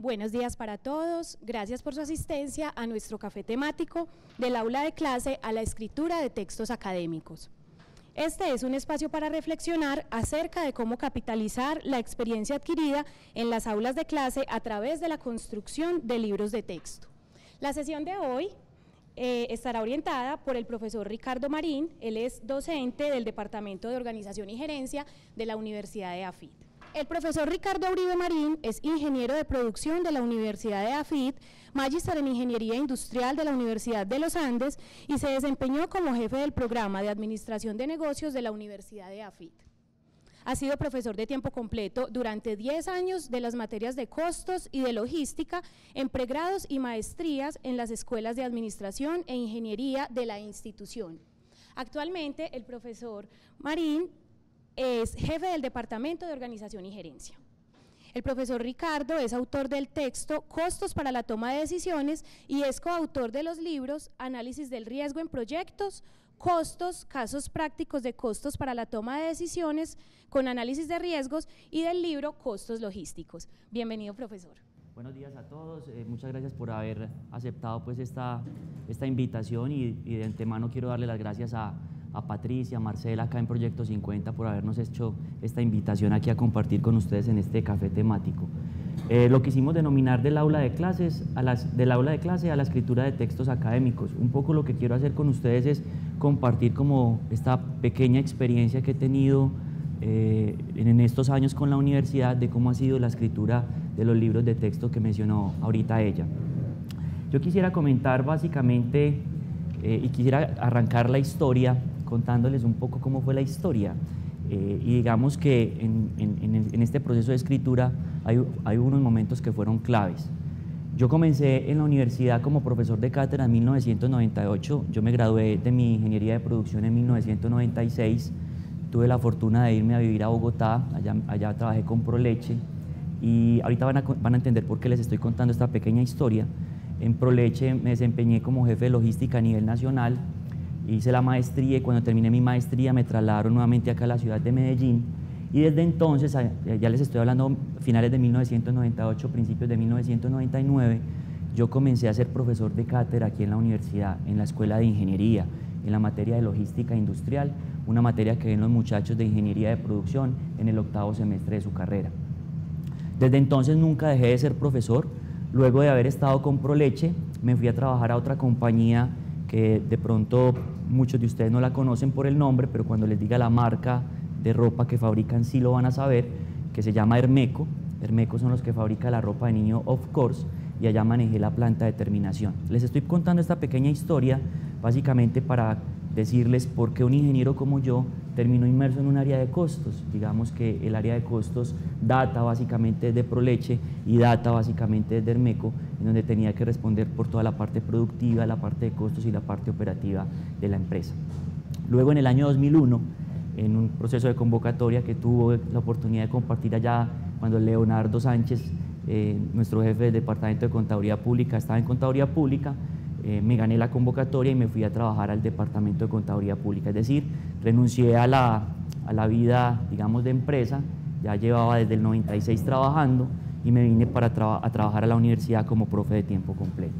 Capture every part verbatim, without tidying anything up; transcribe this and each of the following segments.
Buenos días para todos, gracias por su asistencia a nuestro café temático del aula de clase a la escritura de textos académicos. Este es un espacio para reflexionar acerca de cómo capitalizar la experiencia adquirida en las aulas de clase a través de la construcción de libros de texto. La sesión de hoy eh, estará orientada por el profesor Ricardo Marín. Él es docente del Departamento de Organización y Gerencia de la Universidad de AFIT. El profesor Ricardo Uribe Marín es ingeniero de producción de la Universidad de AFIT, magíster en Ingeniería Industrial de la Universidad de los Andes y se desempeñó como jefe del programa de Administración de Negocios de la Universidad de AFIT. Ha sido profesor de tiempo completo durante diez años de las materias de costos y de logística en pregrados y maestrías en las escuelas de Administración e Ingeniería de la institución. Actualmente, el profesor Marín es jefe del Departamento de Organización y Gerencia. El profesor Ricardo es autor del texto Costos para la toma de decisiones y es coautor de los libros Análisis del riesgo en proyectos, Costos, casos prácticos de costos para la toma de decisiones con análisis de riesgos y del libro Costos logísticos. Bienvenido, profesor. Buenos días a todos, eh, muchas gracias por haber aceptado pues esta, esta invitación y, y de antemano quiero darle las gracias a a Patricia, a Marcela acá en Proyecto cincuenta por habernos hecho esta invitación aquí a compartir con ustedes en este café temático. Eh, lo quisimos denominar del aula de clases, a las, del aula de clase a la escritura de textos académicos. Un poco lo que quiero hacer con ustedes es compartir como esta pequeña experiencia que he tenido eh, en estos años con la universidad de cómo ha sido la escritura de los libros de texto que mencionó ahorita ella. Yo quisiera comentar básicamente eh, y quisiera arrancar la historia contándoles un poco cómo fue la historia eh, y digamos que en, en, en este proceso de escritura hay, hay unos momentos que fueron claves. Yo comencé en la universidad como profesor de cátedra en mil novecientos noventa y ocho, yo me gradué de mi ingeniería de producción en mil novecientos noventa y seis, tuve la fortuna de irme a vivir a Bogotá, allá, allá trabajé con Proleche y ahorita van a, van a entender por qué les estoy contando esta pequeña historia. En Proleche me desempeñé como jefe de logística a nivel nacional. Hice la maestría y cuando terminé mi maestría me trasladaron nuevamente acá a la ciudad de Medellín y desde entonces, ya les estoy hablando finales de mil novecientos noventa y ocho, principios de mil novecientos noventa y nueve, yo comencé a ser profesor de cátedra aquí en la universidad, en la escuela de ingeniería, en la materia de logística industrial, una materia que ven los muchachos de ingeniería de producción en el octavo semestre de su carrera. Desde entonces nunca dejé de ser profesor. Luego de haber estado con Proleche, me fui a trabajar a otra compañía que de pronto muchos de ustedes no la conocen por el nombre, pero cuando les diga la marca de ropa que fabrican sí lo van a saber, que se llama Hermeco. Hermeco son los que fabrican la ropa de niño Of Course y allá manejé la planta de terminación. Les estoy contando esta pequeña historia básicamente para decirles por qué un ingeniero como yo terminó inmerso en un área de costos. Digamos que el área de costos data básicamente de Proleche y data básicamente de Hermeco, en donde tenía que responder por toda la parte productiva, la parte de costos y la parte operativa de la empresa. Luego en el año dos mil uno, en un proceso de convocatoria que tuve la oportunidad de compartir allá cuando Leonardo Sánchez, eh, nuestro jefe del Departamento de Contaduría Pública, estaba en Contaduría Pública, Eh, me gané la convocatoria y me fui a trabajar al Departamento de Contaduría Pública, es decir, renuncié a la, a la vida, digamos, de empresa, ya llevaba desde el noventa y seis trabajando y me vine para traba, a trabajar a la universidad como profe de tiempo completo.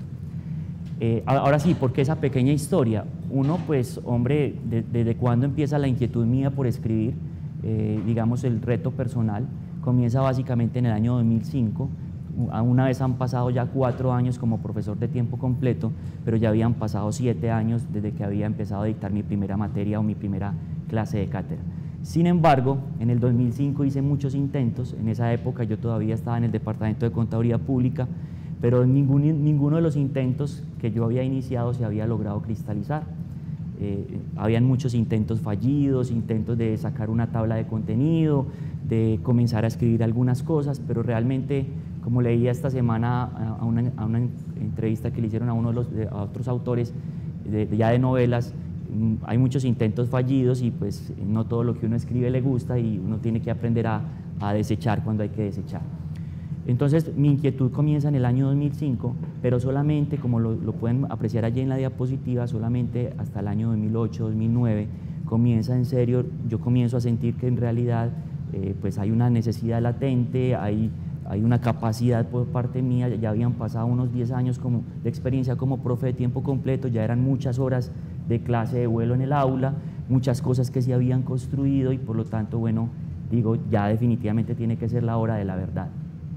Eh, ahora sí, ¿por qué esa pequeña historia? Uno, pues, hombre, de, desde cuándo empieza la inquietud mía por escribir, eh, digamos, el reto personal, comienza básicamente en el año dos mil cinco. Una vez han pasado ya cuatro años como profesor de tiempo completo, pero ya habían pasado siete años desde que había empezado a dictar mi primera materia o mi primera clase de cátedra. Sin embargo, en el dos mil cinco hice muchos intentos. En esa época yo todavía estaba en el Departamento de Contaduría Pública, pero ningún, ninguno de los intentos que yo había iniciado se había logrado cristalizar. Eh, habían muchos intentos fallidos, intentos de sacar una tabla de contenido, de comenzar a escribir algunas cosas, pero realmente, como leía esta semana a una, a una entrevista que le hicieron a uno de los de, a otros autores de, de, ya de novelas, hay muchos intentos fallidos y pues no todo lo que uno escribe le gusta y uno tiene que aprender a, a desechar cuando hay que desechar. Entonces mi inquietud comienza en el año dos mil cinco, pero solamente, como lo, lo pueden apreciar allí en la diapositiva, solamente hasta el año dos mil ocho, dos mil nueve comienza en serio, yo comienzo a sentir que en realidad eh, pues hay una necesidad latente, hay hay una capacidad por parte mía, ya habían pasado unos diez años como, de experiencia como profe de tiempo completo, ya eran muchas horas de clase de vuelo en el aula, muchas cosas que se habían construido y por lo tanto, bueno, digo, ya definitivamente tiene que ser la hora de la verdad.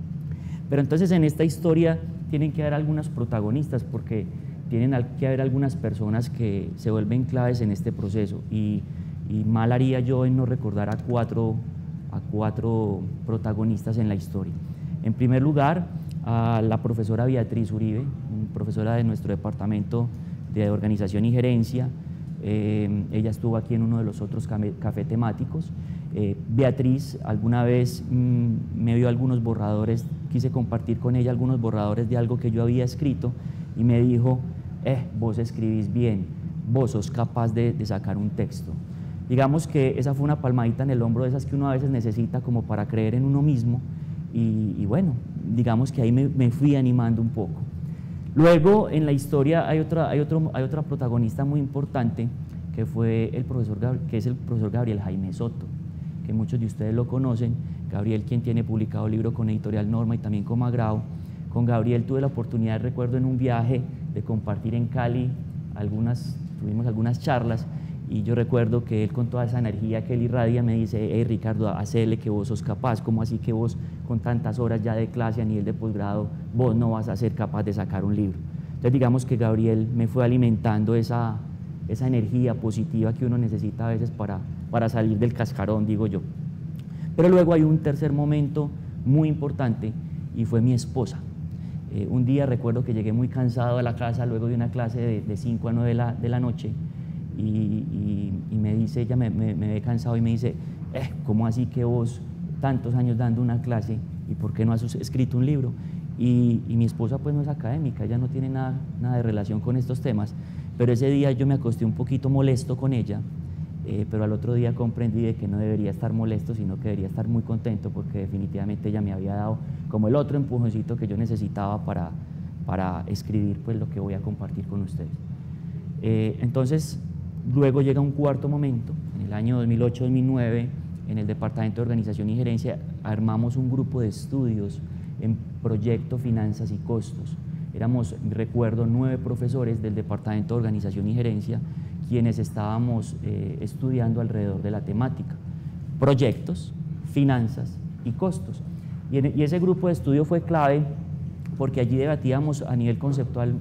Pero entonces en esta historia tienen que haber algunos protagonistas porque tienen que haber algunas personas que se vuelven claves en este proceso y, y mal haría yo en no recordar a cuatro, a cuatro protagonistas en la historia. En primer lugar, a la profesora Beatriz Uribe, profesora de nuestro departamento de organización y gerencia. Eh, ella estuvo aquí en uno de los otros café temáticos. Eh, Beatriz alguna vez mmm, me dio algunos borradores, quise compartir con ella algunos borradores de algo que yo había escrito y me dijo, eh, vos escribís bien, vos sos capaz de, de sacar un texto. Digamos que esa fue una palmadita en el hombro de esas que uno a veces necesita como para creer en uno mismo y, y bueno, digamos que ahí me, me fui animando un poco. Luego en la historia hay otra, hay, otro, hay otra protagonista muy importante que, fue el profesor, que es el profesor Gabriel Jaime Soto, que muchos de ustedes lo conocen. Gabriel, quien tiene publicado el libro con Editorial Norma y también con Magrao. Con Gabriel tuve la oportunidad, recuerdo en un viaje, de compartir en Cali, algunas, tuvimos algunas charlas y yo recuerdo que él con toda esa energía que él irradia me dice, hey Ricardo, hacele que vos sos capaz, ¿cómo así que vos con tantas horas ya de clase a nivel de posgrado, vos no vas a ser capaz de sacar un libro? Entonces digamos que Gabriel me fue alimentando esa, esa energía positiva que uno necesita a veces para, para salir del cascarón, digo yo. Pero luego hay un tercer momento muy importante y fue mi esposa. Eh, un día recuerdo que llegué muy cansado a la casa luego de una clase de cinco a nueve de la, de la noche y, y, y me dice, ella me, me, me ve cansado y me dice, eh, ¿cómo así que vos tantos años dando una clase y por qué no has escrito un libro? Y, y mi esposa pues no es académica, ella no tiene nada, nada de relación con estos temas, pero ese día yo me acosté un poquito molesto con ella, eh, pero al otro día comprendí de que no debería estar molesto, sino que debería estar muy contento porque definitivamente ella me había dado como el otro empujoncito que yo necesitaba para, para escribir pues lo que voy a compartir con ustedes. Eh, entonces, luego llega un cuarto momento, en el año dos mil ocho dos mil nueve, en el Departamento de Organización y Gerencia, armamos un grupo de estudios en proyecto, finanzas y costos. Éramos, recuerdo, nueve profesores del Departamento de Organización y Gerencia quienes estábamos eh, estudiando alrededor de la temática, proyectos, finanzas y costos. Y, en, y ese grupo de estudio fue clave porque allí debatíamos a nivel conceptual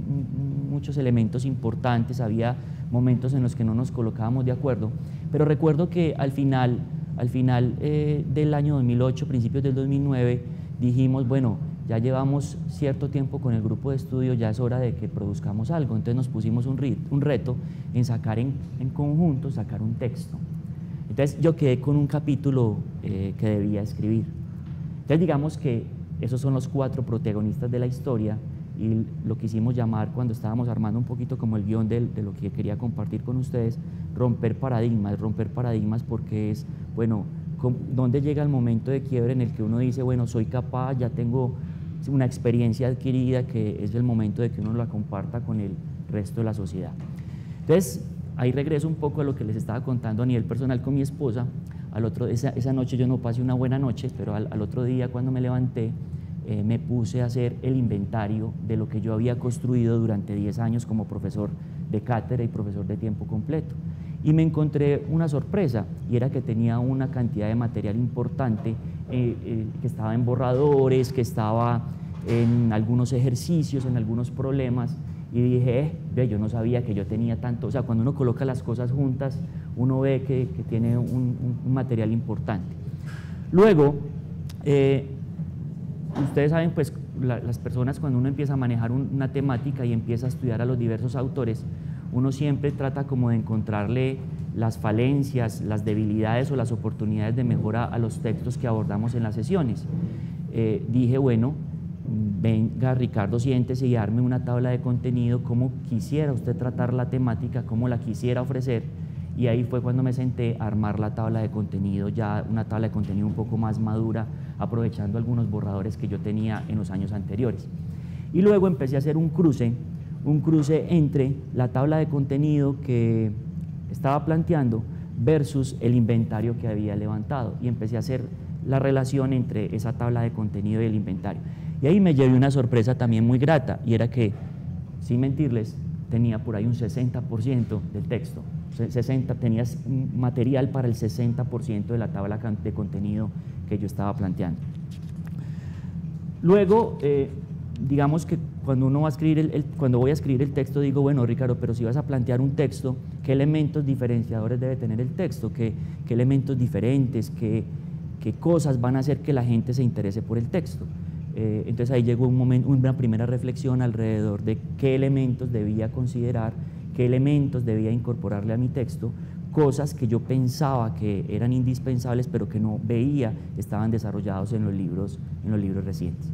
muchos elementos importantes, había momentos en los que no nos colocábamos de acuerdo, pero recuerdo que al final, al final eh, del año dos mil ocho, principios del dos mil nueve, dijimos, bueno, ya llevamos cierto tiempo con el grupo de estudio, ya es hora de que produzcamos algo. Entonces nos pusimos un, un reto en sacar en, en conjunto, sacar un texto. Entonces yo quedé con un capítulo eh, que debía escribir. Entonces digamos que esos son los cuatro protagonistas de la historia y lo quisimos llamar cuando estábamos armando un poquito como el guión de, de lo que quería compartir con ustedes, romper paradigmas, romper paradigmas porque es, bueno, ¿dónde llega el momento de quiebre en el que uno dice, bueno, soy capaz, ya tengo una experiencia adquirida que es el momento de que uno la comparta con el resto de la sociedad? Entonces, ahí regreso un poco a lo que les estaba contando a nivel personal con mi esposa. Al otro, esa, esa noche yo no pasé una buena noche, pero al, al otro día cuando me levanté, eh, me puse a hacer el inventario de lo que yo había construido durante diez años como profesor de cátedra y profesor de tiempo completo. Y me encontré una sorpresa, y era que tenía una cantidad de material importante eh, eh, que estaba en borradores, que estaba en algunos ejercicios, en algunos problemas, y dije, eh, ve, yo no sabía que yo tenía tanto. O sea, cuando uno coloca las cosas juntas, uno ve que, que tiene un, un, un material importante. Luego, eh, ustedes saben, pues, la, las personas cuando uno empieza a manejar un, una temática y empieza a estudiar a los diversos autores, uno siempre trata como de encontrarle las falencias, las debilidades o las oportunidades de mejora a los textos que abordamos en las sesiones. Eh, dije, bueno, venga Ricardo, siéntese y arme una tabla de contenido, cómo quisiera usted tratar la temática, cómo la quisiera ofrecer, y ahí fue cuando me senté a armar la tabla de contenido, ya una tabla de contenido un poco más madura, aprovechando algunos borradores que yo tenía en los años anteriores. Y luego empecé a hacer un cruce, un cruce entre la tabla de contenido que estaba planteando versus el inventario que había levantado, y empecé a hacer la relación entre esa tabla de contenido y el inventario. Y ahí me llevé una sorpresa también muy grata, y era que, sin mentirles, tenía por ahí un sesenta por ciento del texto. sesenta, tenías material para el sesenta por ciento de la tabla de contenido que yo estaba planteando. Luego, eh, digamos que cuando uno va a escribir el, el, cuando voy a escribir el texto, digo, bueno, Ricardo, pero si vas a plantear un texto, ¿qué elementos diferenciadores debe tener el texto? ¿Qué, qué elementos diferentes? ¿Qué, qué cosas van a hacer que la gente se interese por el texto? Eh, entonces ahí llegó un momento, una primera reflexión alrededor de qué elementos debía considerar, qué elementos debía incorporarle a mi texto, cosas que yo pensaba que eran indispensables pero que no veía estaban desarrollados en los libros, en los libros recientes.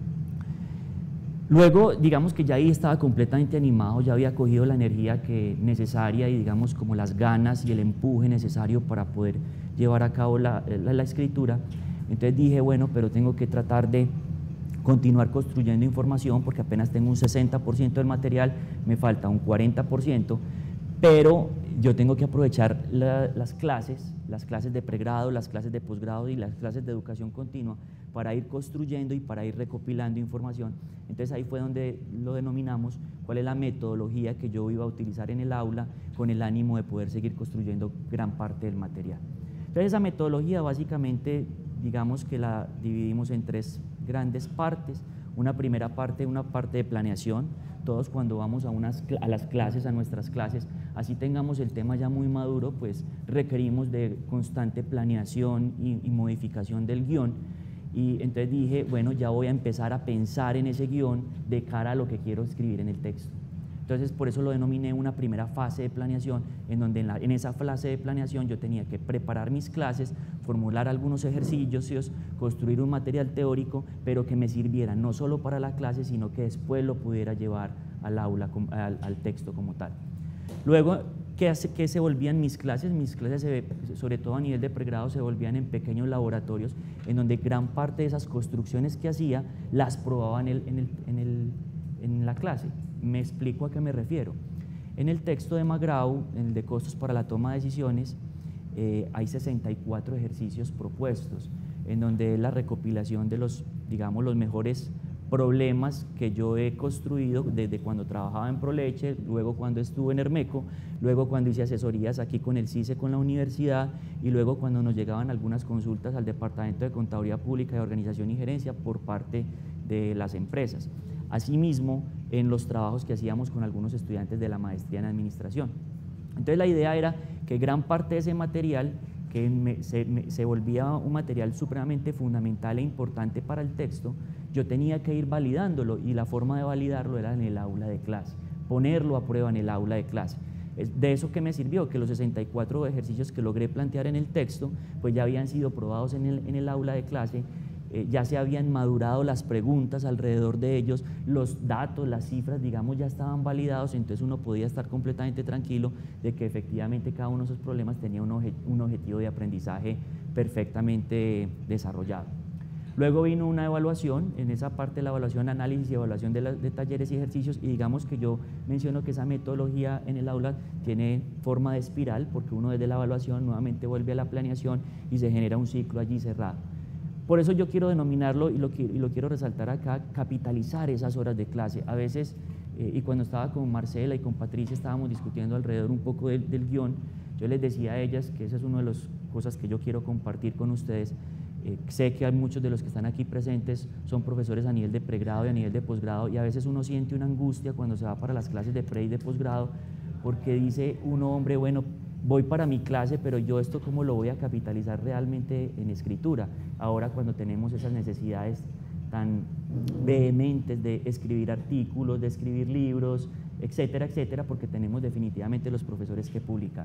Luego, digamos que ya ahí estaba completamente animado, ya había cogido la energía que necesaria y digamos como las ganas y el empuje necesario para poder llevar a cabo la, la, la escritura. Entonces dije, bueno, pero tengo que tratar de continuar construyendo información porque apenas tengo un sesenta por ciento del material, me falta un cuarenta por ciento, pero yo tengo que aprovechar la, las clases, las clases de pregrado, las clases de posgrado y las clases de educación continua para ir construyendo y para ir recopilando información. Entonces ahí fue donde lo denominamos cuál es la metodología que yo iba a utilizar en el aula con el ánimo de poder seguir construyendo gran parte del material. Entonces esa metodología básicamente, digamos que la dividimos en tres grandes partes. Una primera parte, una parte de planeación. Todos cuando vamos a, unas, a las clases, a nuestras clases, así tengamos el tema ya muy maduro, pues requerimos de constante planeación y, y modificación del guión. Y entonces dije, bueno, ya voy a empezar a pensar en ese guión de cara a lo que quiero escribir en el texto. Entonces, por eso lo denominé una primera fase de planeación, en donde en, la, en esa fase de planeación yo tenía que preparar mis clases, formular algunos ejercicios, construir un material teórico, pero que me sirviera no solo para la clase, sino que después lo pudiera llevar al aula, al, al texto como tal. Luego, ¿qué, hace, ¿qué se volvían mis clases? Mis clases, se, sobre todo a nivel de pregrado, se volvían en pequeños laboratorios, en donde gran parte de esas construcciones que hacía, las probaba en, el, en, el, en, el, en la clase. Me explico a qué me refiero. En el texto de McGraw, en el de costos para la toma de decisiones, eh, hay sesenta y cuatro ejercicios propuestos, en donde es la recopilación de los, digamos, los mejores problemas que yo he construido desde cuando trabajaba en Proleche, luego cuando estuve en Hermeco, luego cuando hice asesorías aquí con el CICE, con la universidad, y luego cuando nos llegaban algunas consultas al Departamento de Contaduría Pública, de Organización y Gerencia por parte de las empresas. Asimismo, en los trabajos que hacíamos con algunos estudiantes de la maestría en administración. Entonces la idea era que gran parte de ese material, que me, se, me, se volvía un material supremamente fundamental e importante para el texto, yo tenía que ir validándolo, y la forma de validarlo era en el aula de clase, ponerlo a prueba en el aula de clase. De eso que me sirvió, que los sesenta y cuatro ejercicios que logré plantear en el texto, pues ya habían sido probados en el, en el aula de clase. Eh, ya se habían madurado las preguntas alrededor de ellos, los datos, las cifras, digamos, ya estaban validados, entonces uno podía estar completamente tranquilo de que efectivamente cada uno de esos problemas tenía un, obje, un objetivo de aprendizaje perfectamente desarrollado. Luego vino una evaluación, en esa parte de la evaluación, análisis y evaluación de, la, de talleres y ejercicios, y digamos que yo menciono que esa metodología en el aula tiene forma de espiral, porque uno desde la evaluación nuevamente vuelve a la planeación y se genera un ciclo allí cerrado. Por eso yo quiero denominarlo, y lo, y lo quiero resaltar acá, capitalizar esas horas de clase. A veces, eh, y cuando estaba con Marcela y con Patricia, estábamos discutiendo alrededor un poco del, del guión, yo les decía a ellas que esa es una de las cosas que yo quiero compartir con ustedes. Eh, sé que hay muchos de los que están aquí presentes son profesores a nivel de pregrado y a nivel de posgrado, y a veces uno siente una angustia cuando se va para las clases de pre y de posgrado, porque dice uno, hombre, bueno, voy para mi clase, pero yo esto cómo lo voy a capitalizar realmente en escritura, ahora cuando tenemos esas necesidades tan vehementes de escribir artículos, de escribir libros, etcétera, etcétera, porque tenemos definitivamente los profesores que publicar.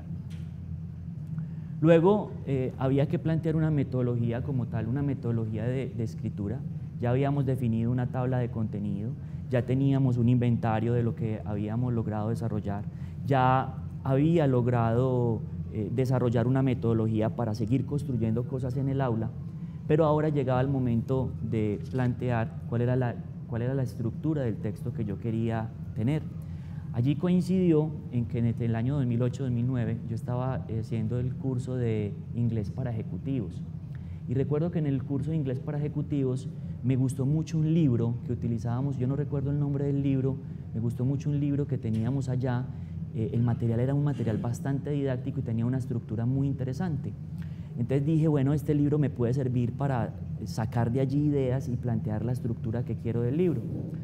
Luego eh, había que plantear una metodología como tal, una metodología de, de escritura. Ya habíamos definido una tabla de contenido, ya teníamos un inventario de lo que habíamos logrado desarrollar, ya había logrado eh, desarrollar una metodología para seguir construyendo cosas en el aula, pero ahora llegaba el momento de plantear cuál era la, cuál era la estructura del texto que yo quería tener. Allí coincidió en que en el año dos mil ocho dos mil nueve yo estaba haciendo el curso de inglés para ejecutivos, Y recuerdo que en el curso de inglés para ejecutivos me gustó mucho un libro que utilizábamos, yo no recuerdo el nombre del libro, me gustó mucho un libro que teníamos allá. Eh, el material era un material bastante didáctico y tenía una estructura muy interesante. Entonces dije, bueno, este libro me puede servir para sacar de allí ideas y plantear la estructura que quiero del libro.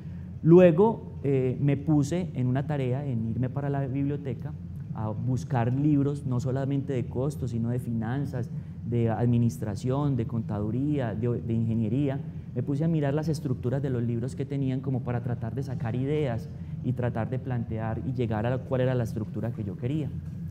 Luego eh, me puse en una tarea, en irme para la biblioteca, a buscar libros, no solamente de costos, sino de finanzas, de administración, de contaduría, de, de ingeniería. Me puse a mirar las estructuras de los libros que tenían como para tratar de sacar ideas y tratar de plantear y llegar a cuál era la estructura que yo quería.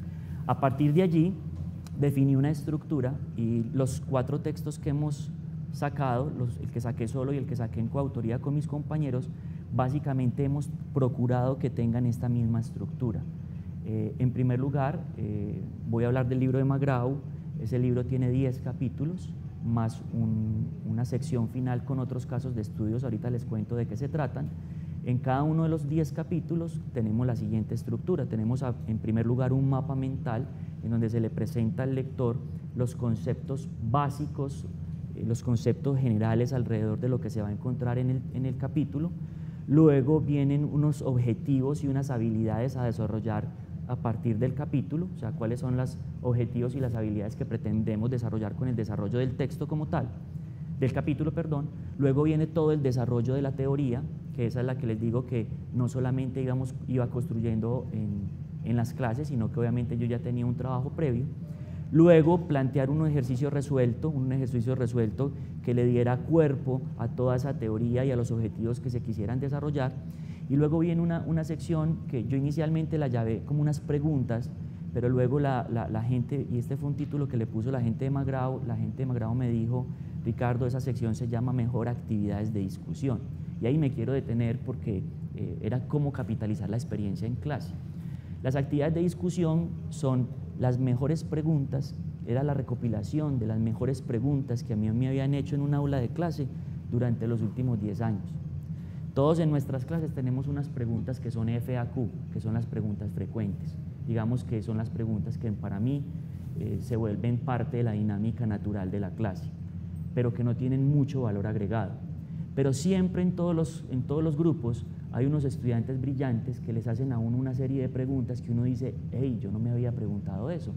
A partir de allí, definí una estructura y los cuatro textos que hemos sacado, los, el que saqué solo y el que saqué en coautoría con mis compañeros, básicamente hemos procurado que tengan esta misma estructura. Eh, en primer lugar, eh, voy a hablar del libro de McGraw. Ese libro tiene diez capítulos, más un, una sección final con otros casos de estudios, ahorita les cuento de qué se tratan. En cada uno de los diez capítulos tenemos la siguiente estructura. Tenemos a, en primer lugar un mapa mental en donde se le presenta al lector los conceptos básicos, eh, los conceptos generales alrededor de lo que se va a encontrar en el, en el capítulo. Luego vienen unos objetivos y unas habilidades a desarrollar a partir del capítulo, o sea, cuáles son los objetivos y las habilidades que pretendemos desarrollar con el desarrollo del texto como tal, del capítulo, perdón. Luego viene todo el desarrollo de la teoría, que esa es la que les digo que no solamente íbamos, iba construyendo en, en las clases, sino que obviamente yo ya tenía un trabajo previo. Luego plantear un ejercicio resuelto, un ejercicio resuelto que le diera cuerpo a toda esa teoría y a los objetivos que se quisieran desarrollar. Y luego viene una, una sección que yo inicialmente la llamé como unas preguntas, pero luego la, la, la gente, y este fue un título que le puso la gente de McGraw, la gente de McGraw me dijo, Ricardo, esa sección se llama Mejor Actividades de Discusión. Y ahí me quiero detener porque eh, era cómo capitalizar la experiencia en clase. Las actividades de discusión son las mejores preguntas, era la recopilación de las mejores preguntas que a mí me habían hecho en un aula de clase durante los últimos diez años. Todos en nuestras clases tenemos unas preguntas que son F A Q, que son las preguntas frecuentes. Digamos que son las preguntas que para mí eh, se vuelven parte de la dinámica natural de la clase, pero que no tienen mucho valor agregado. Pero siempre en todos los, en todos los grupos hay unos estudiantes brillantes que les hacen a uno una serie de preguntas que uno dice, hey, yo no me había preguntado eso.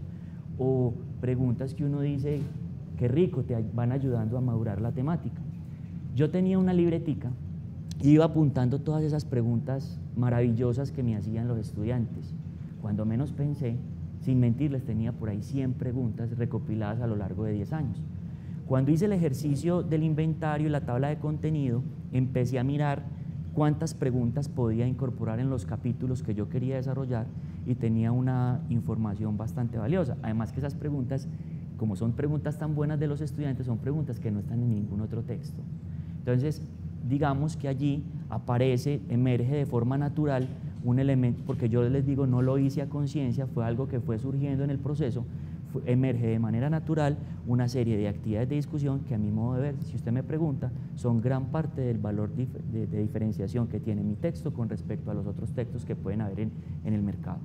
O preguntas que uno dice, qué rico, te van ayudando a madurar la temática. Yo tenía una libretica y iba apuntando todas esas preguntas maravillosas que me hacían los estudiantes. Cuando menos pensé, sin mentirles, tenía por ahí cien preguntas recopiladas a lo largo de diez años. Cuando hice el ejercicio del inventario y la tabla de contenido, empecé a mirar cuántas preguntas podía incorporar en los capítulos que yo quería desarrollar y tenía una información bastante valiosa. Además que esas preguntas, como son preguntas tan buenas de los estudiantes, son preguntas que no están en ningún otro texto. Entonces, digamos que allí aparece, emerge de forma natural un elemento, porque yo les digo, no lo hice a conciencia, fue algo que fue surgiendo en el proceso, fue, emerge de manera natural una serie de actividades de discusión que a mi modo de ver, si usted me pregunta, son gran parte del valor de, de, de diferenciación que tiene mi texto con respecto a los otros textos que pueden haber en, en el mercado.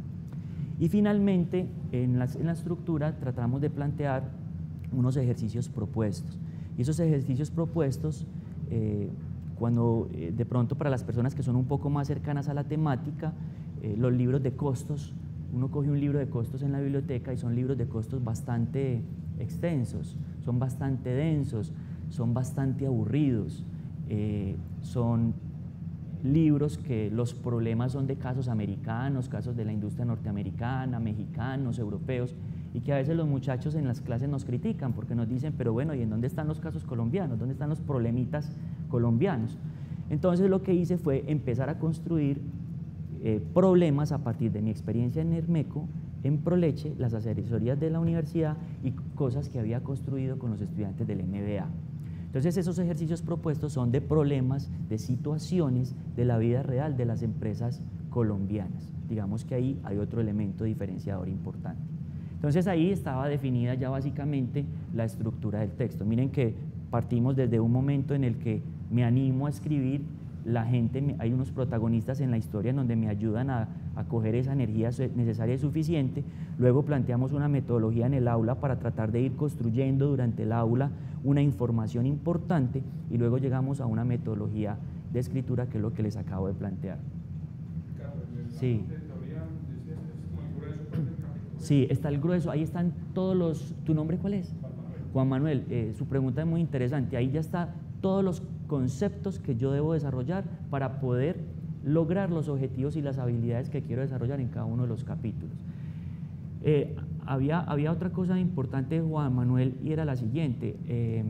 Y finalmente, en la, en la estructura tratamos de plantear unos ejercicios propuestos. Y esos ejercicios propuestos, eh, cuando eh, de pronto para las personas que son un poco más cercanas a la temática, eh, los libros de costos, uno coge un libro de costos en la biblioteca y son libros de costos bastante extensos, son bastante densos, son bastante aburridos, eh, son libros que los problemas son de casos americanos, casos de la industria norteamericana, mexicanos, europeos, y que a veces los muchachos en las clases nos critican porque nos dicen, pero bueno, ¿y en dónde están los casos colombianos? ¿Dónde están los problemitas colombianos? Entonces lo que hice fue empezar a construir eh, problemas a partir de mi experiencia en Hermeco, en Proleche, las asesorías de la universidad y cosas que había construido con los estudiantes del M B A. Entonces esos ejercicios propuestos son de problemas, de situaciones de la vida real de las empresas colombianas. Digamos que ahí hay otro elemento diferenciador importante. Entonces ahí estaba definida ya básicamente la estructura del texto. Miren que partimos desde un momento en el que me animo a escribir la gente, hay unos protagonistas en la historia en donde me ayudan a, a coger esa energía necesaria y suficiente. Luego planteamos una metodología en el aula para tratar de ir construyendo durante el aula una información importante, y luego llegamos a una metodología de escritura, que es lo que les acabo de plantear. Sí. Sí, está el grueso, ahí están todos los... ¿Tu nombre cuál es? Juan Manuel. Eh, su pregunta es muy interesante, ahí ya está todos los conceptos que yo debo desarrollar para poder lograr los objetivos y las habilidades que quiero desarrollar en cada uno de los capítulos. Eh, había, había otra cosa importante, Juan Manuel, y era la siguiente: eh,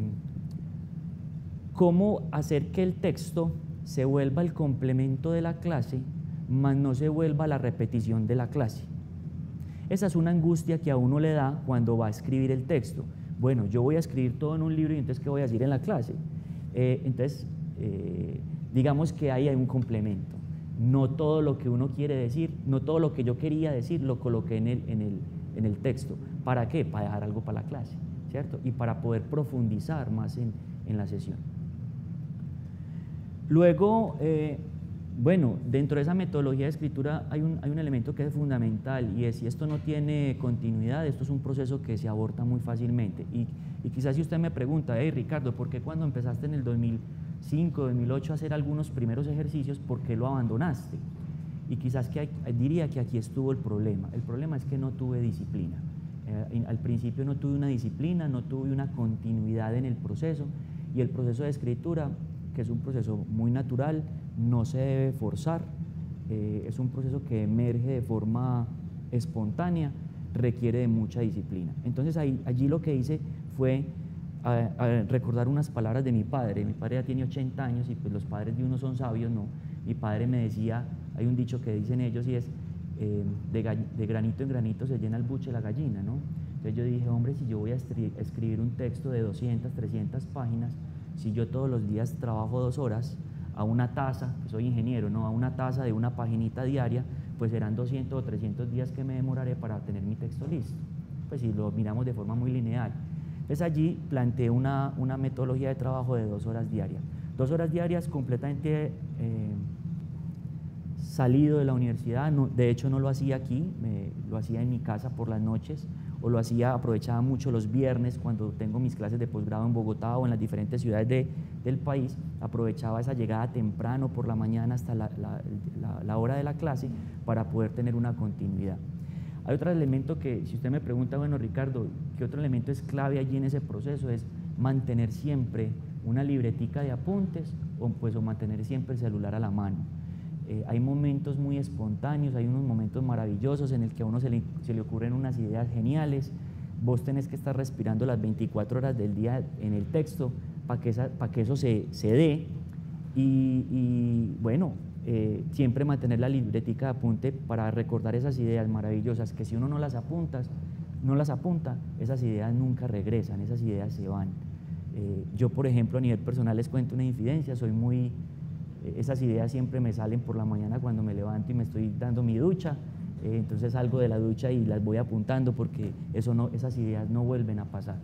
cómo hacer que el texto se vuelva el complemento de la clase, mas no se vuelva la repetición de la clase. Esa es una angustia que a uno le da cuando va a escribir el texto. Bueno, yo voy a escribir todo en un libro, y entonces ¿qué voy a decir en la clase? Eh, entonces, eh, digamos que ahí hay un complemento. No todo lo que uno quiere decir, no todo lo que yo quería decir lo coloqué en el, en el, en el texto. ¿Para qué? Para dejar algo para la clase, ¿cierto? Y para poder profundizar más en, en la sesión. Luego, eh, bueno, dentro de esa metodología de escritura hay un, hay un elemento que es fundamental, y es: si esto no tiene continuidad, esto es un proceso que se aborta muy fácilmente. Y, y quizás si usted me pregunta, hey Ricardo, ¿por qué cuando empezaste en el dos mil cinco, dos mil ocho a hacer algunos primeros ejercicios, por qué lo abandonaste? Y quizás que hay, diría que aquí estuvo el problema. El problema es que no tuve disciplina. Eh, al principio no tuve una disciplina, no tuve una continuidad en el proceso, y el proceso de escritura, que es un proceso muy natural, no se debe forzar, eh, es un proceso que emerge de forma espontánea, requiere de mucha disciplina. Entonces ahí, allí lo que hice fue a, a recordar unas palabras de mi padre. Mi padre ya tiene ochenta años, y pues los padres de uno son sabios, ¿no? Mi padre me decía, hay un dicho que dicen ellos, y es eh, de, de granito en granito se llena el buche la gallina, ¿no? Entonces yo dije, hombre, si yo voy a escribir un texto de doscientas, trescientas páginas, si yo todos los días trabajo dos horas a una tasa, soy ingeniero, ¿no? A una tasa de una paginita diaria, pues serán doscientos o trescientos días que me demoraré para tener mi texto listo. Pues si lo miramos de forma muy lineal. Entonces allí planteé una, una metodología de trabajo de dos horas diarias. Dos horas diarias completamente eh, salido de la universidad. No, de hecho no lo hacía aquí, me, lo hacía en mi casa por las noches, o lo hacía, aprovechaba mucho los viernes cuando tengo mis clases de posgrado en Bogotá o en las diferentes ciudades de, del país. Aprovechaba esa llegada temprano por la mañana hasta la, la, la, la hora de la clase para poder tener una continuidad. Hay otro elemento que, si usted me pregunta, bueno Ricardo, ¿qué otro elemento es clave allí en ese proceso? Es mantener siempre una libretica de apuntes, o, pues, o mantener siempre el celular a la mano. Eh, hay momentos muy espontáneos, hay unos momentos maravillosos en el que a uno se le, se le ocurren unas ideas geniales. Vos tenés que estar respirando las veinticuatro horas del día en el texto para que, pa que eso se, se dé, y, y bueno, eh, siempre mantener la libretica de apunte para recordar esas ideas maravillosas, que si uno no las apunta, no las apunta, esas ideas nunca regresan, esas ideas se van. Eh, yo, por ejemplo, a nivel personal les cuento una infidencia, soy muy... Esas ideas siempre me salen por la mañana cuando me levanto y me estoy dando mi ducha, eh, entonces salgo de la ducha y las voy apuntando, porque eso no, esas ideas no vuelven a pasar.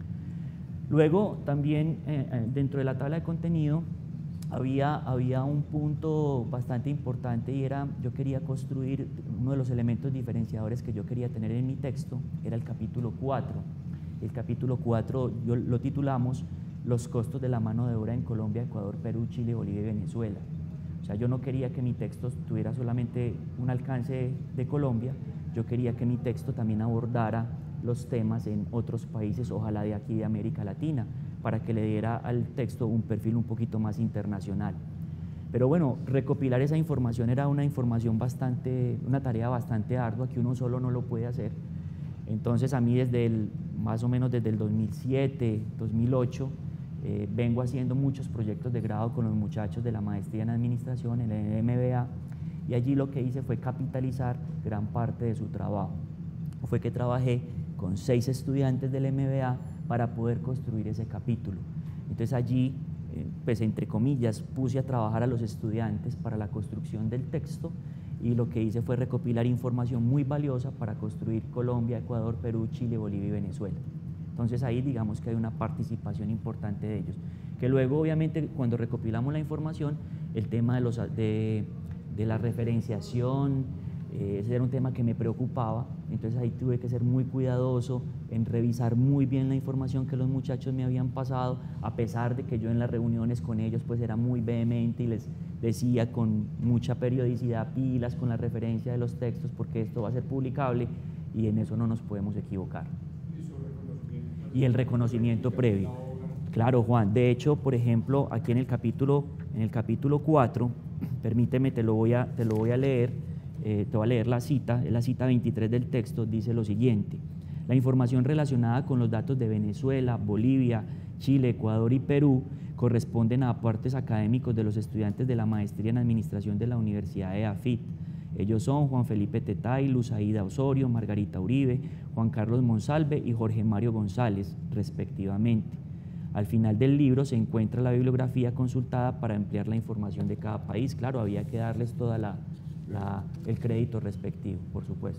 Luego también eh, dentro de la tabla de contenido había, había un punto bastante importante, y era, yo quería construir uno de los elementos diferenciadores que yo quería tener en mi texto, era el capítulo cuatro. El capítulo cuatro yo, lo titulamos Los costos de la mano de obra en Colombia, Ecuador, Perú, Chile, Bolivia y Venezuela. O sea, yo no quería que mi texto tuviera solamente un alcance de Colombia, yo quería que mi texto también abordara los temas en otros países, ojalá de aquí de América Latina, para que le diera al texto un perfil un poquito más internacional. Pero bueno, recopilar esa información era una información bastante, una tarea bastante ardua, que uno solo no lo puede hacer. Entonces a mí desde el, más o menos desde el dos mil siete, dos mil ocho, Eh, vengo haciendo muchos proyectos de grado con los muchachos de la maestría en administración, en el M B A, y allí lo que hice fue capitalizar gran parte de su trabajo. Fue que trabajé con seis estudiantes del M B A para poder construir ese capítulo. Entonces allí, eh, pues entre comillas, puse a trabajar a los estudiantes para la construcción del texto, y lo que hice fue recopilar información muy valiosa para construir Colombia, Ecuador, Perú, Chile, Bolivia y Venezuela. Entonces ahí digamos que hay una participación importante de ellos, que luego obviamente cuando recopilamos la información el tema de, los, de, de la referenciación, eh, ese era un tema que me preocupaba, entonces ahí tuve que ser muy cuidadoso en revisar muy bien la información que los muchachos me habían pasado, a pesar de que yo en las reuniones con ellos pues era muy vehemente y les decía con mucha periodicidad, pilas con la referencia de los textos porque esto va a ser publicable y en eso no nos podemos equivocar. Y el reconocimiento previo. Claro, Juan, de hecho, por ejemplo, aquí en el capítulo, en el capítulo cuatro, permíteme, te lo voy a, te lo voy a leer, eh, te voy a leer la cita, es la cita veintitrés del texto, dice lo siguiente: la información relacionada con los datos de Venezuela, Bolivia, Chile, Ecuador y Perú corresponden a aportes académicos de los estudiantes de la maestría en administración de la Universidad de AFIT. Ellos son Juan Felipe Tetay, Luz Aida Osorio, Margarita Uribe, Juan Carlos Monsalve y Jorge Mario González, respectivamente. Al final del libro se encuentra la bibliografía consultada para ampliar la información de cada país. Claro, había que darles todo el crédito respectivo, por supuesto.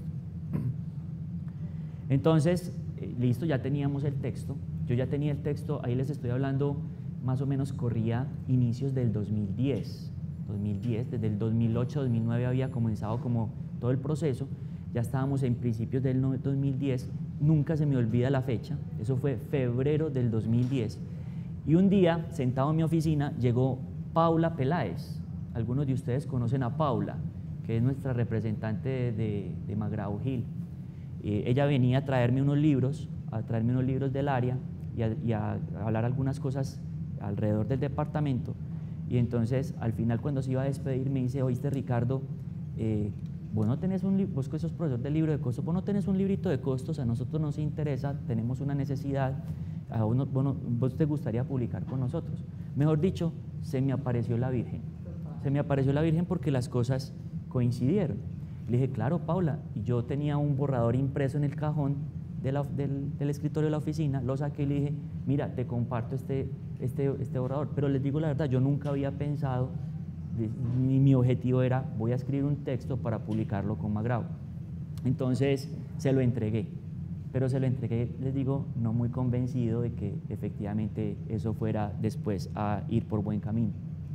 Entonces, eh, listo, ya teníamos el texto. Yo ya tenía el texto, ahí les estoy hablando, más o menos corría inicios del dos mil diez. dos mil diez, desde el dos mil ocho, dos mil nueve había comenzado como todo el proceso, ya estábamos en principios del dos mil diez, nunca se me olvida la fecha, eso fue febrero del dos mil diez, y un día, sentado en mi oficina, llegó Paula Peláez. Algunos de ustedes conocen a Paula, que es nuestra representante de, de, de Magrao Gil. Eh, ella venía a traerme unos libros, a traerme unos libros del área y a, y a hablar algunas cosas alrededor del departamento. Y entonces, al final, cuando se iba a despedir, me dice: oíste, Ricardo, eh, vos no tenés un libro, vos que sos profesor del libro de costos, vos no tenés un librito de costos, a nosotros nos interesa, tenemos una necesidad, a vos, no, vos, no, vos te gustaría publicar con nosotros. Mejor dicho, se me apareció la Virgen. Se me apareció la Virgen porque las cosas coincidieron. Le dije: claro, Paula, y yo tenía un borrador impreso en el cajón de la, del, del escritorio de la oficina, lo saqué y le dije: mira, te comparto este, este, este borrador, pero les digo la verdad, yo nunca había pensado, mi, mi objetivo era, voy a escribir un texto para publicarlo con Magrao. Entonces se lo entregué, pero se lo entregué, les digo, no muy convencido de que efectivamente eso fuera después a ir por buen camino.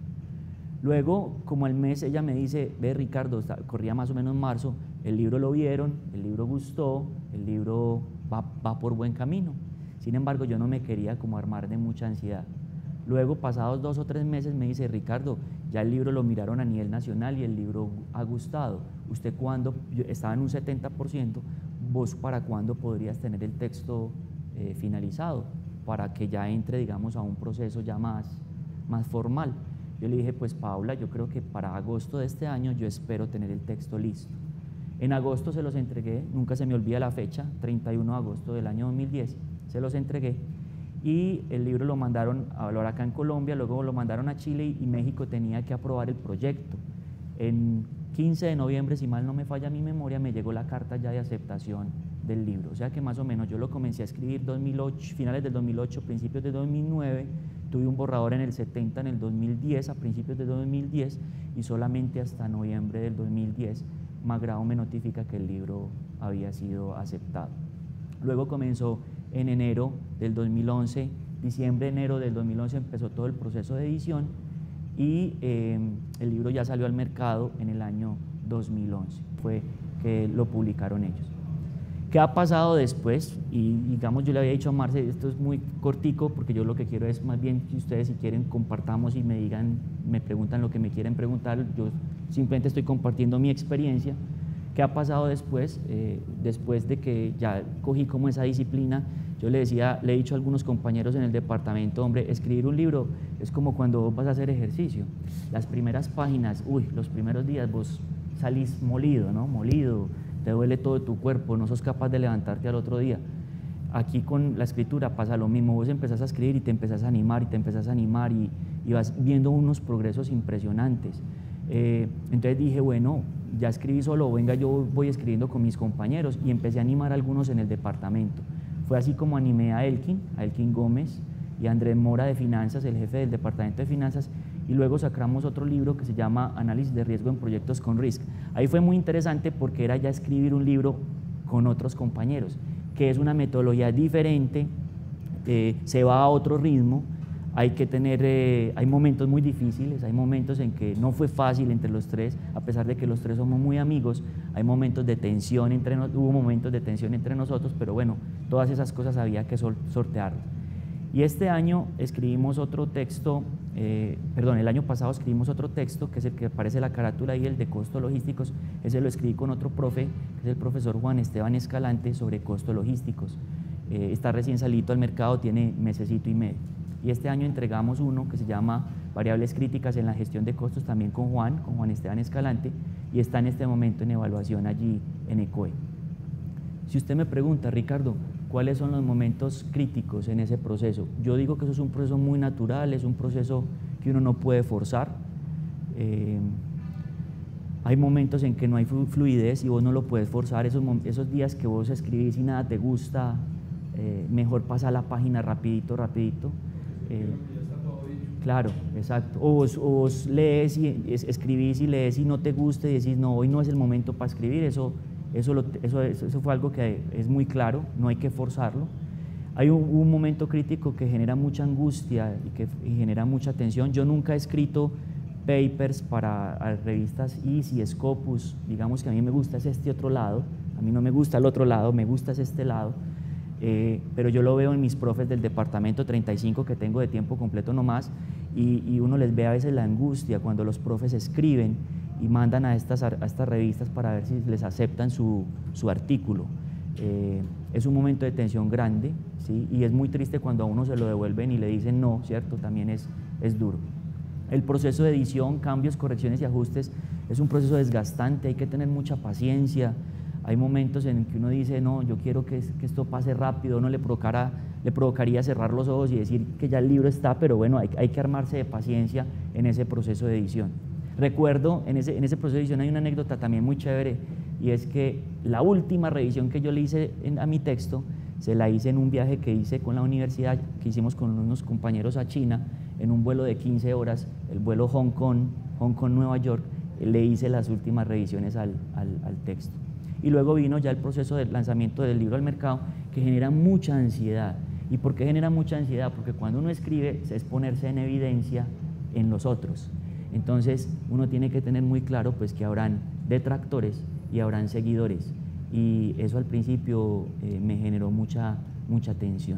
Luego, como al mes, ella me dice: ve, Ricardo, está, corría más o menos marzo, el libro lo vieron, el libro gustó, el libro va, va por buen camino. Sin embargo, yo no me quería como armar de mucha ansiedad. Luego, pasados dos o tres meses, me dice: Ricardo, ya el libro lo miraron a nivel nacional y el libro ha gustado. ¿Usted cuándo? Yo estaba en un setenta por ciento, ¿vos para cuándo podrías tener el texto eh, finalizado? Para que ya entre, digamos, a un proceso ya más, más formal. Yo le dije: pues Paula, yo creo que para agosto de este año yo espero tener el texto listo. En agosto se los entregué, nunca se me olvida la fecha, treinta y uno de agosto del año dos mil diez, se los entregué y el libro lo mandaron a hablar acá en Colombia, luego lo mandaron a Chile y México tenía que aprobar el proyecto. En quince de noviembre, si mal no me falla mi memoria, me llegó la carta ya de aceptación del libro, o sea que más o menos yo lo comencé a escribir dos mil ocho, finales del dos mil ocho, principios de dos mil nueve, tuve un borrador en el setenta en el dos mil diez, a principios de dos mil diez, y solamente hasta noviembre del dos mil diez Magrao me notifica que el libro había sido aceptado. Luego comenzó en enero del dos mil once, diciembre, enero del dos mil once empezó todo el proceso de edición y eh, el libro ya salió al mercado en el año dos mil once, fue que lo publicaron ellos. ¿Qué ha pasado después? Y digamos, yo le había dicho a Marce, esto es muy cortico porque yo lo que quiero es más bien que ustedes, si quieren, compartamos y me digan, me preguntan lo que me quieren preguntar, yo simplemente estoy compartiendo mi experiencia. ¿Qué ha pasado después? Eh, después de que ya cogí como esa disciplina, yo le decía, le he dicho a algunos compañeros en el departamento: hombre, escribir un libro es como cuando vos vas a hacer ejercicio. Las primeras páginas, uy, los primeros días vos salís molido, ¿no? Molido, te duele todo tu cuerpo, no sos capaz de levantarte al otro día. Aquí con la escritura pasa lo mismo, vos empezás a escribir y te empezás a animar y te empezás a animar y, y vas viendo unos progresos impresionantes. Eh, entonces dije, bueno, ya escribí solo, venga, yo voy escribiendo con mis compañeros, y empecé a animar a algunos en el departamento. Fue así como animé a Elkin, a Elkin Gómez y a Andrés Mora de Finanzas, el jefe del departamento de Finanzas, y luego sacamos otro libro que se llama Análisis de Riesgo en Proyectos con Risk. Ahí fue muy interesante porque era ya escribir un libro con otros compañeros, que es una metodología diferente, eh, se va a otro ritmo. hay que tener, eh, hay momentos muy difíciles, hay momentos en que no fue fácil entre los tres, a pesar de que los tres somos muy amigos, hay momentos de tensión entre nos, hubo momentos de tensión entre nosotros, pero bueno, todas esas cosas había que sol, sortearlas. Y este año escribimos otro texto, eh, perdón, el año pasado escribimos otro texto, que es el que aparece en la carátula ahí, el de costos logísticos. Ese lo escribí con otro profe, que es el profesor Juan Esteban Escalante, sobre costos logísticos. Eh, está recién salido al mercado, tiene mesecito y medio. Y este año entregamos uno que se llama Variables críticas en la gestión de costos, también con Juan, con Juan Esteban Escalante, y está en este momento en evaluación allí en ECOE. Si usted me pregunta, Ricardo, ¿cuáles son los momentos críticos en ese proceso? Yo digo que eso es un proceso muy natural, es un proceso que uno no puede forzar. Eh, hay momentos en que no hay fluidez y vos no lo puedes forzar. Esos, esos días que vos escribís y nada te gusta, eh, mejor pasa la página rapidito, rapidito. Eh, claro, exacto. O vos, o vos lees y es, escribís y lees y no te gusta y decís, no, hoy no es el momento para escribir. Eso, eso, lo, eso, eso fue algo que es muy claro, no hay que forzarlo. Hay un, un momento crítico que genera mucha angustia y que y genera mucha tensión. Yo nunca he escrito papers para revistas Easy, Scopus. Digamos que a mí me gusta es este otro lado, a mí no me gusta el otro lado, me gusta es este lado. Eh, pero yo lo veo en mis profes del departamento treinta y cinco que tengo de tiempo completo nomás, y, y uno les ve a veces la angustia cuando los profes escriben y mandan a estas, a estas revistas para ver si les aceptan su, su artículo. Eh, es un momento de tensión grande, ¿sí? Y es muy triste cuando a uno se lo devuelven y le dicen no, ¿cierto? También es, es duro. El proceso de edición, cambios, correcciones y ajustes es un proceso desgastante, hay que tener mucha paciencia. Hay momentos en que uno dice, no, yo quiero que, que esto pase rápido, uno le, provocara, le provocaría cerrar los ojos y decir que ya el libro está, pero bueno, hay, hay que armarse de paciencia en ese proceso de edición. Recuerdo, en ese, en ese proceso de edición hay una anécdota también muy chévere, y es que la última revisión que yo le hice en, a mi texto, se la hice en un viaje que hice con la universidad, que hicimos con unos compañeros a China, en un vuelo de quince horas, el vuelo Hong Kong, Hong Kong, Nueva York, le hice las últimas revisiones al, al, al texto. Y luego vino ya el proceso del lanzamiento del libro al mercado, que genera mucha ansiedad. ¿Y por qué genera mucha ansiedad? Porque cuando uno escribe es ponerse en evidencia en los otros. Entonces uno tiene que tener muy claro pues, que habrán detractores y habrán seguidores. Y eso al principio eh, me generó mucha, mucha tensión.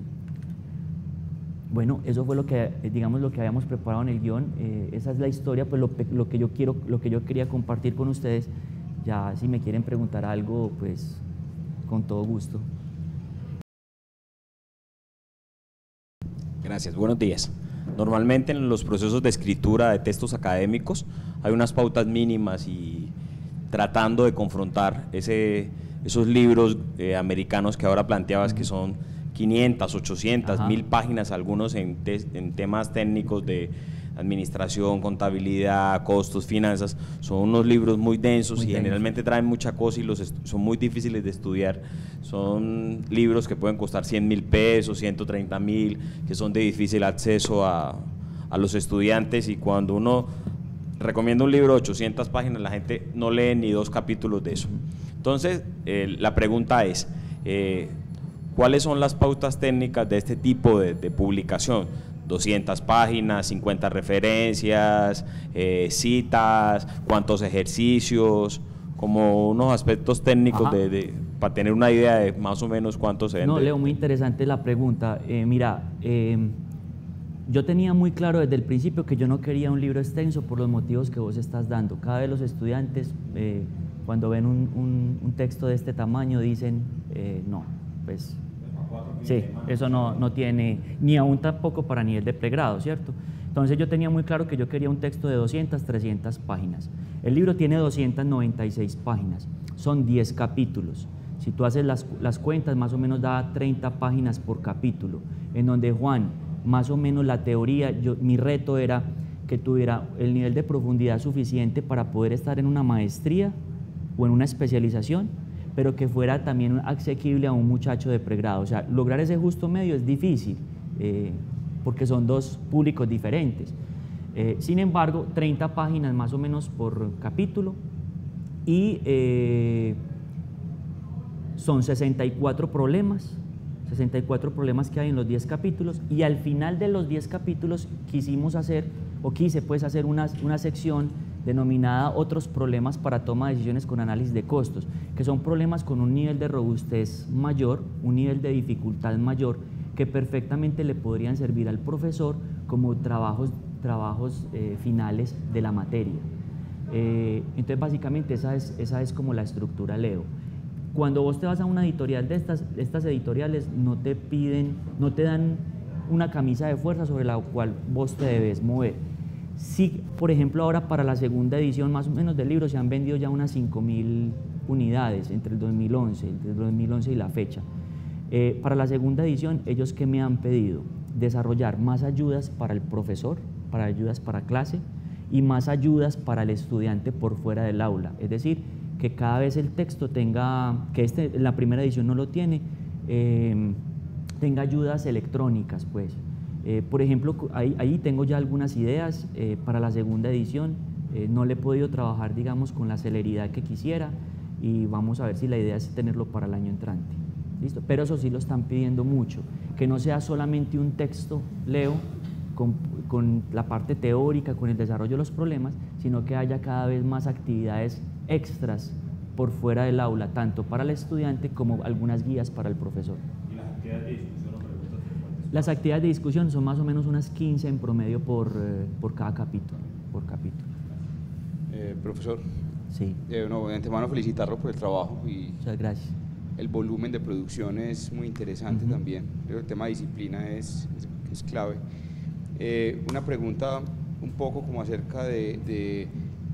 Bueno, eso fue lo que, digamos, lo que habíamos preparado en el guión. Eh, esa es la historia, pues lo, lo, que yo quiero, lo que yo quería compartir con ustedes. Ya si me quieren preguntar algo, pues con todo gusto. Gracias, buenos días. Normalmente en los procesos de escritura de textos académicos hay unas pautas mínimas y tratando de confrontar ese, esos libros eh, americanos que ahora planteabas, que son quinientas, ochocientas, mil páginas, algunos en, te, en temas técnicos de administración, contabilidad, costos, finanzas, son unos libros muy densos muy y denso. Generalmente traen mucha cosa y los son muy difíciles de estudiar. Son libros que pueden costar cien mil pesos, ciento treinta mil, que son de difícil acceso a, a los estudiantes, y cuando uno recomienda un libro de ochocientas páginas, la gente no lee ni dos capítulos de eso. Entonces, eh, la pregunta es, eh, ¿cuáles son las pautas técnicas de este tipo de, de publicación? doscientas páginas, cincuenta referencias, eh, citas, cuántos ejercicios, como unos aspectos técnicos de, de, para tener una idea de más o menos cuántos se No, Leo, muy interesante la pregunta. Eh, mira, eh, yo tenía muy claro desde el principio que yo no quería un libro extenso por los motivos que vos estás dando. Cada vez los estudiantes, eh, cuando ven un, un, un texto de este tamaño, dicen, eh, no, pues... Sí, eso no, no tiene, ni aún tampoco para nivel de pregrado, ¿cierto? Entonces yo tenía muy claro que yo quería un texto de doscientas, trescientas páginas. El libro tiene doscientas noventa y seis páginas, son diez capítulos. Si tú haces las, las cuentas, más o menos da treinta páginas por capítulo, en donde Juan, más o menos la teoría, yo, mi reto era que tuviera el nivel de profundidad suficiente para poder estar en una maestría o en una especialización, pero que fuera también asequible a un muchacho de pregrado. O sea, lograr ese justo medio es difícil, eh, porque son dos públicos diferentes. Eh, sin embargo, treinta páginas más o menos por capítulo, y eh, son sesenta y cuatro problemas, sesenta y cuatro problemas que hay en los diez capítulos, y al final de los diez capítulos quisimos hacer, o quise pues hacer una, una sección denominada otros problemas para toma de decisiones con análisis de costos, que son problemas con un nivel de robustez mayor, un nivel de dificultad mayor, que perfectamente le podrían servir al profesor como trabajos, trabajos eh, finales de la materia. Eh, entonces básicamente esa es, esa es como la estructura Leo. Cuando vos te vas a una editorial de estas, estas editoriales no te piden, no te dan una camisa de fuerza sobre la cual vos te debes mover. Sí, por ejemplo, ahora para la segunda edición más o menos del libro se han vendido ya unas cinco mil unidades entre el dos mil once, entre el dos mil once y la fecha. Eh, para la segunda edición, ellos ¿qué me han pedido? Desarrollar más ayudas para el profesor, para ayudas para clase y más ayudas para el estudiante por fuera del aula. Es decir, que cada vez el texto tenga, que este, la primera edición no lo tiene, eh, tenga ayudas electrónicas, pues. Eh, por ejemplo, ahí, ahí tengo ya algunas ideas eh, para la segunda edición, eh, no le he podido trabajar, digamos, con la celeridad que quisiera y vamos a ver si la idea es tenerlo para el año entrante. ¿Listo? Pero eso sí lo están pidiendo mucho, que no sea solamente un texto, Leo, con, con la parte teórica, con el desarrollo de los problemas, sino que haya cada vez más actividades extras por fuera del aula, tanto para el estudiante como algunas guías para el profesor. ¿Y las actividades de discusión o preguntas frecuentes? Las actividades de discusión son más o menos unas quince en promedio por, eh, por cada capítulo. Por capítulo. Eh, profesor, sí. eh, no, de antemano felicitarlo por el trabajo y muchas gracias. El volumen de producción es muy interesante. Uh-huh. También, pero el tema de disciplina es, es, es clave. Eh, una pregunta un poco como acerca de, de,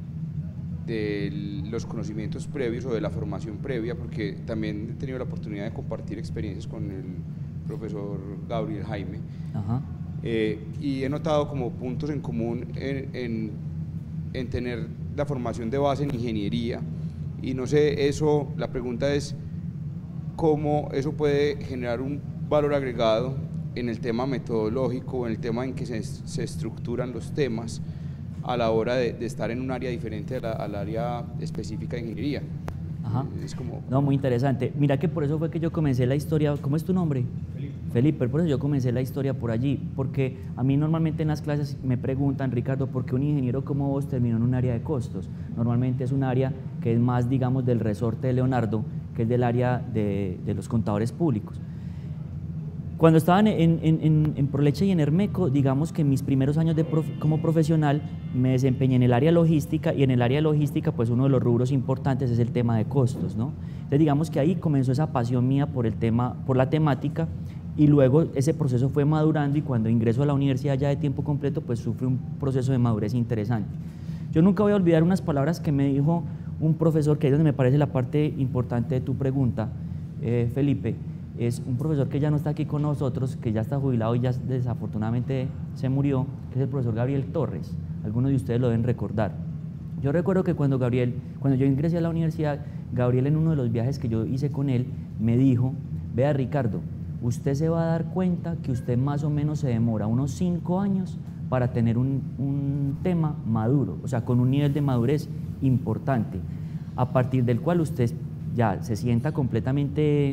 de los conocimientos previos o de la formación previa, porque también he tenido la oportunidad de compartir experiencias con el profesor Gabriel Jaime. Uh-huh. eh, y he notado como puntos en común en, en, en tener la formación de base en ingeniería, y no sé, eso, la pregunta es cómo eso puede generar un valor agregado en el tema metodológico, en el tema en que se, se estructuran los temas a la hora de, de estar en un área diferente a la, al área específica de ingeniería. Ajá. Es como... No, muy interesante. Mira que por eso fue que yo comencé la historia. ¿Cómo es tu nombre? Felipe. Felipe, por eso yo comencé la historia por allí, porque a mí normalmente en las clases me preguntan, Ricardo, ¿por qué un ingeniero como vos terminó en un área de costos? Normalmente es un área que es más, digamos, del resorte de Leonardo, que es del área de, de los contadores públicos. Cuando estaban en, en, en, en Proleche y en Hermeco, digamos que en mis primeros años de prof, como profesional me desempeñé en el área logística, y en el área logística pues uno de los rubros importantes es el tema de costos, ¿no? Entonces digamos que ahí comenzó esa pasión mía por, el tema, por la temática, y luego ese proceso fue madurando, y cuando ingreso a la universidad ya de tiempo completo pues sufrí un proceso de madurez interesante. Yo nunca voy a olvidar unas palabras que me dijo un profesor, que es donde me parece la parte importante de tu pregunta, eh, Felipe. Es un profesor que ya no está aquí con nosotros, que ya está jubilado y ya desafortunadamente se murió, que es el profesor Gabriel Torres. Algunos de ustedes lo deben recordar. Yo recuerdo que cuando Gabriel, cuando yo ingresé a la universidad, Gabriel, en uno de los viajes que yo hice con él, me dijo: vea, Ricardo, usted se va a dar cuenta que usted más o menos se demora unos cinco años para tener un, un tema maduro, o sea, con un nivel de madurez importante, a partir del cual usted ya se sienta completamente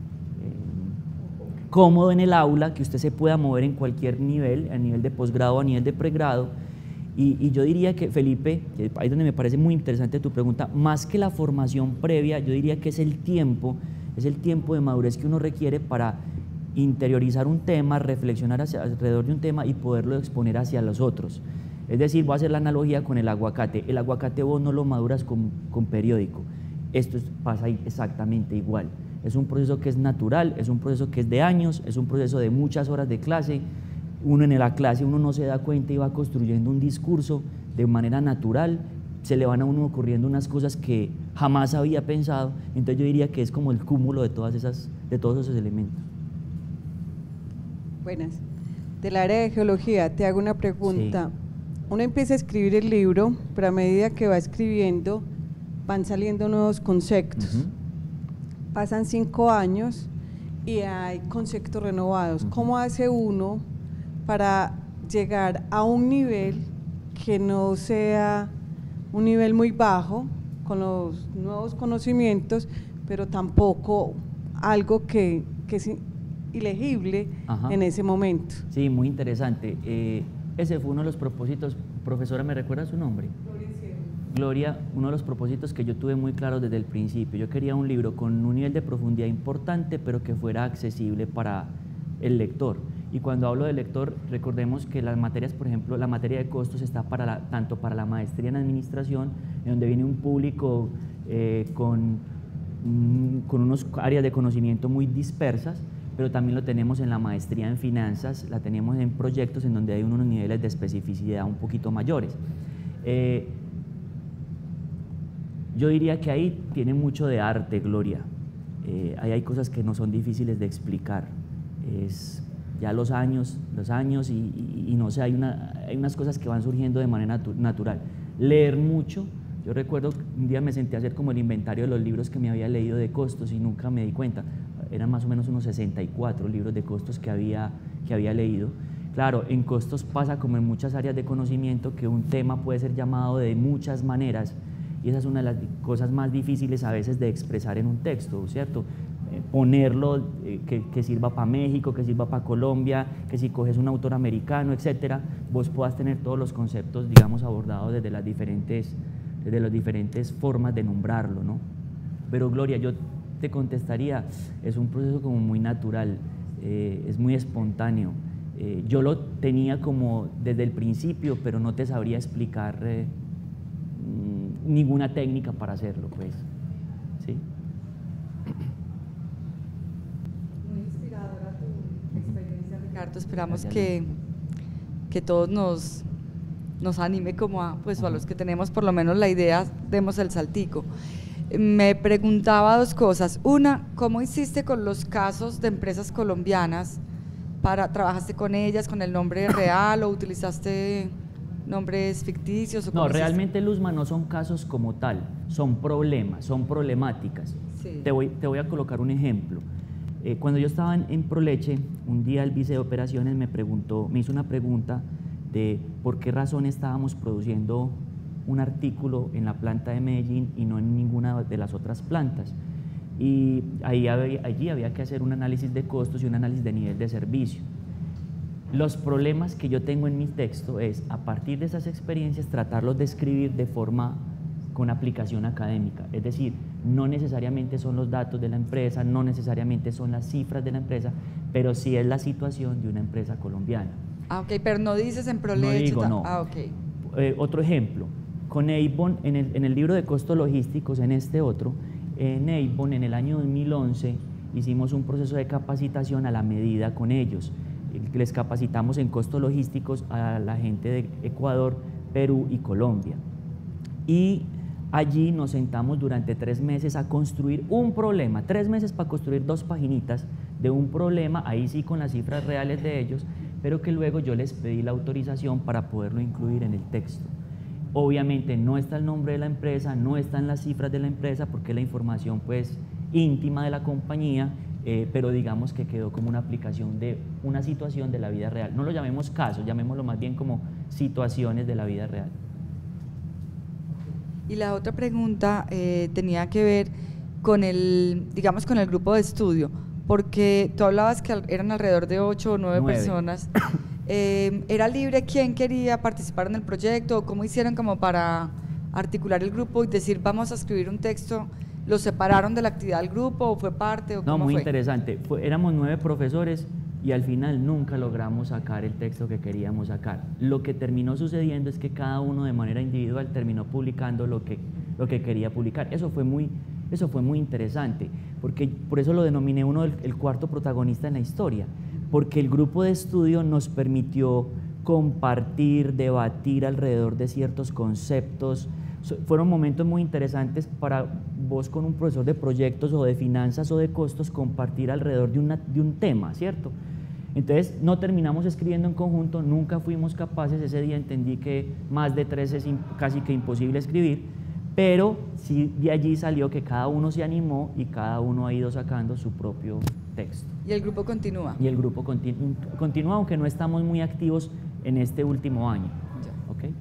cómodo en el aula, que usted se pueda mover en cualquier nivel, a nivel de posgrado, a nivel de pregrado. Y, y yo diría que, Felipe, que ahí es donde me parece muy interesante tu pregunta, más que la formación previa, yo diría que es el tiempo, es el tiempo de madurez que uno requiere para interiorizar un tema, reflexionar hacia, alrededor de un tema y poderlo exponer hacia los otros. Es decir, voy a hacer la analogía con el aguacate. El aguacate vos no lo maduras con, con periódico. Esto es, pasa exactamente igual. Es un proceso que es natural, es un proceso que es de años, es un proceso de muchas horas de clase. Uno en la clase, uno no se da cuenta y va construyendo un discurso de manera natural, se le van a uno ocurriendo unas cosas que jamás había pensado. Entonces yo diría que es como el cúmulo de, todas esas, de todos esos elementos. Buenas. Del área de geología te hago una pregunta. Sí. Uno empieza a escribir el libro, pero a medida que va escribiendo van saliendo nuevos conceptos. Uh-huh. Pasan cinco años y hay conceptos renovados. Uh-huh. ¿Cómo hace uno para llegar a un nivel que no sea un nivel muy bajo con los nuevos conocimientos, pero tampoco algo que, que, y legible Ajá. en ese momento. Sí, muy interesante. Eh, ese fue uno de los propósitos. Profesora, ¿me recuerda su nombre? Gloria, uno de los propósitos que yo tuve muy claro desde el principio. Yo quería un libro con un nivel de profundidad importante, pero que fuera accesible para el lector. Y cuando hablo de lector, recordemos que las materias, por ejemplo, la materia de costos está para la, tanto para la maestría en administración, en donde viene un público eh, con, mm, con unos áreas de conocimiento muy dispersas, pero también lo tenemos en la maestría en finanzas, la tenemos en proyectos en donde hay unos niveles de especificidad un poquito mayores. Eh, yo diría que ahí tiene mucho de arte, Gloria. Eh, ahí hay cosas que no son difíciles de explicar. Es ya los años, los años y, y, y no sé, hay, una, hay unas cosas que van surgiendo de manera natu natural. Leer mucho. Yo recuerdo que un día me senté a hacer como el inventario de los libros que me había leído de costos y nunca me di cuenta. Eran más o menos unos sesenta y cuatro libros de costos que había, que había leído. Claro, en costos pasa como en muchas áreas de conocimiento que un tema puede ser llamado de muchas maneras y esa es una de las cosas más difíciles a veces de expresar en un texto, ¿cierto? Eh, ponerlo, eh, que, que sirva para México, que sirva para Colombia, que si coges un autor americano, etcétera, vos puedas tener todos los conceptos, digamos, abordados desde las diferentes, desde las diferentes formas de nombrarlo, ¿no? Pero Gloria, yo te contestaría, es un proceso como muy natural, eh, es muy espontáneo. Eh, yo lo tenía como desde el principio, pero no te sabría explicar eh, ninguna técnica para hacerlo, pues, ¿sí? Muy inspiradora tu experiencia, Ricardo. Esperamos que, que todos nos, nos anime como a, pues, a los que tenemos por lo menos la idea, demos el saltico. Me preguntaba dos cosas. Una, ¿cómo hiciste con los casos de empresas colombianas? Para, ¿Trabajaste con ellas con el nombre real o utilizaste nombres ficticios? ¿O no, hiciste? realmente, Luzma, no son casos como tal, son problemas, son problemáticas. Sí. Te voy, te voy a colocar un ejemplo. Eh, cuando yo estaba en, en Proleche, un día el vice de operaciones me preguntó, me hizo una pregunta de por qué razón estábamos produciendo un artículo en la planta de Medellín y no en ninguna de las otras plantas. Y ahí había, allí había que hacer un análisis de costos y un análisis de nivel de servicio. Los problemas que yo tengo en mi texto es, a partir de esas experiencias, tratarlos de escribir de forma con aplicación académica. Es decir, no necesariamente son los datos de la empresa, no necesariamente son las cifras de la empresa, pero sí es la situación de una empresa colombiana. Ah, ok, pero no dices en Proleche. No digo, no. Ah, ok. Eh, otro ejemplo, con Avon, en el, en el libro de costos logísticos, en este otro, en Avon, en el año dos mil once, hicimos un proceso de capacitación a la medida con ellos. Les capacitamos en costos logísticos a la gente de Ecuador, Perú y Colombia. Y allí nos sentamos durante tres meses a construir un problema, tres meses para construir dos paginitas de un problema, ahí sí con las cifras reales de ellos, pero que luego yo les pedí la autorización para poderlo incluir en el texto. Obviamente no está el nombre de la empresa, no están las cifras de la empresa porque es la información pues íntima de la compañía, eh, pero digamos que quedó como una aplicación de una situación de la vida real. No lo llamemos casos, llamémoslo más bien como situaciones de la vida real. Y la otra pregunta eh, tenía que ver con el, digamos, con el grupo de estudio, porque tú hablabas que eran alrededor de ocho o nueve, nueve. personas. Eh, ¿Era libre quién quería participar en el proyecto? ¿Cómo hicieron como para articular el grupo y decir vamos a escribir un texto? ¿Lo separaron de la actividad del grupo o fue parte? O no, cómo muy fue? interesante. Fue, éramos nueve profesores y al final nunca logramos sacar el texto que queríamos sacar. Lo que terminó sucediendo es que cada uno de manera individual terminó publicando lo que, lo que quería publicar. Eso fue muy, eso fue muy interesante, porque por eso lo denominé uno del, el cuarto protagonista en la historia, porque el grupo de estudio nos permitió compartir, debatir alrededor de ciertos conceptos. Fueron momentos muy interesantes para vos con un profesor de proyectos o de finanzas o de costos compartir alrededor de, una, de un tema, ¿cierto? Entonces no terminamos escribiendo en conjunto, nunca fuimos capaces, ese día entendí que más de tres es casi que imposible escribir, pero sí de allí salió que cada uno se animó y cada uno ha ido sacando su propio texto. ¿Y el grupo continúa? Y el grupo continu continúa, aunque no estamos muy activos en este último año. Ya. ¿Okay?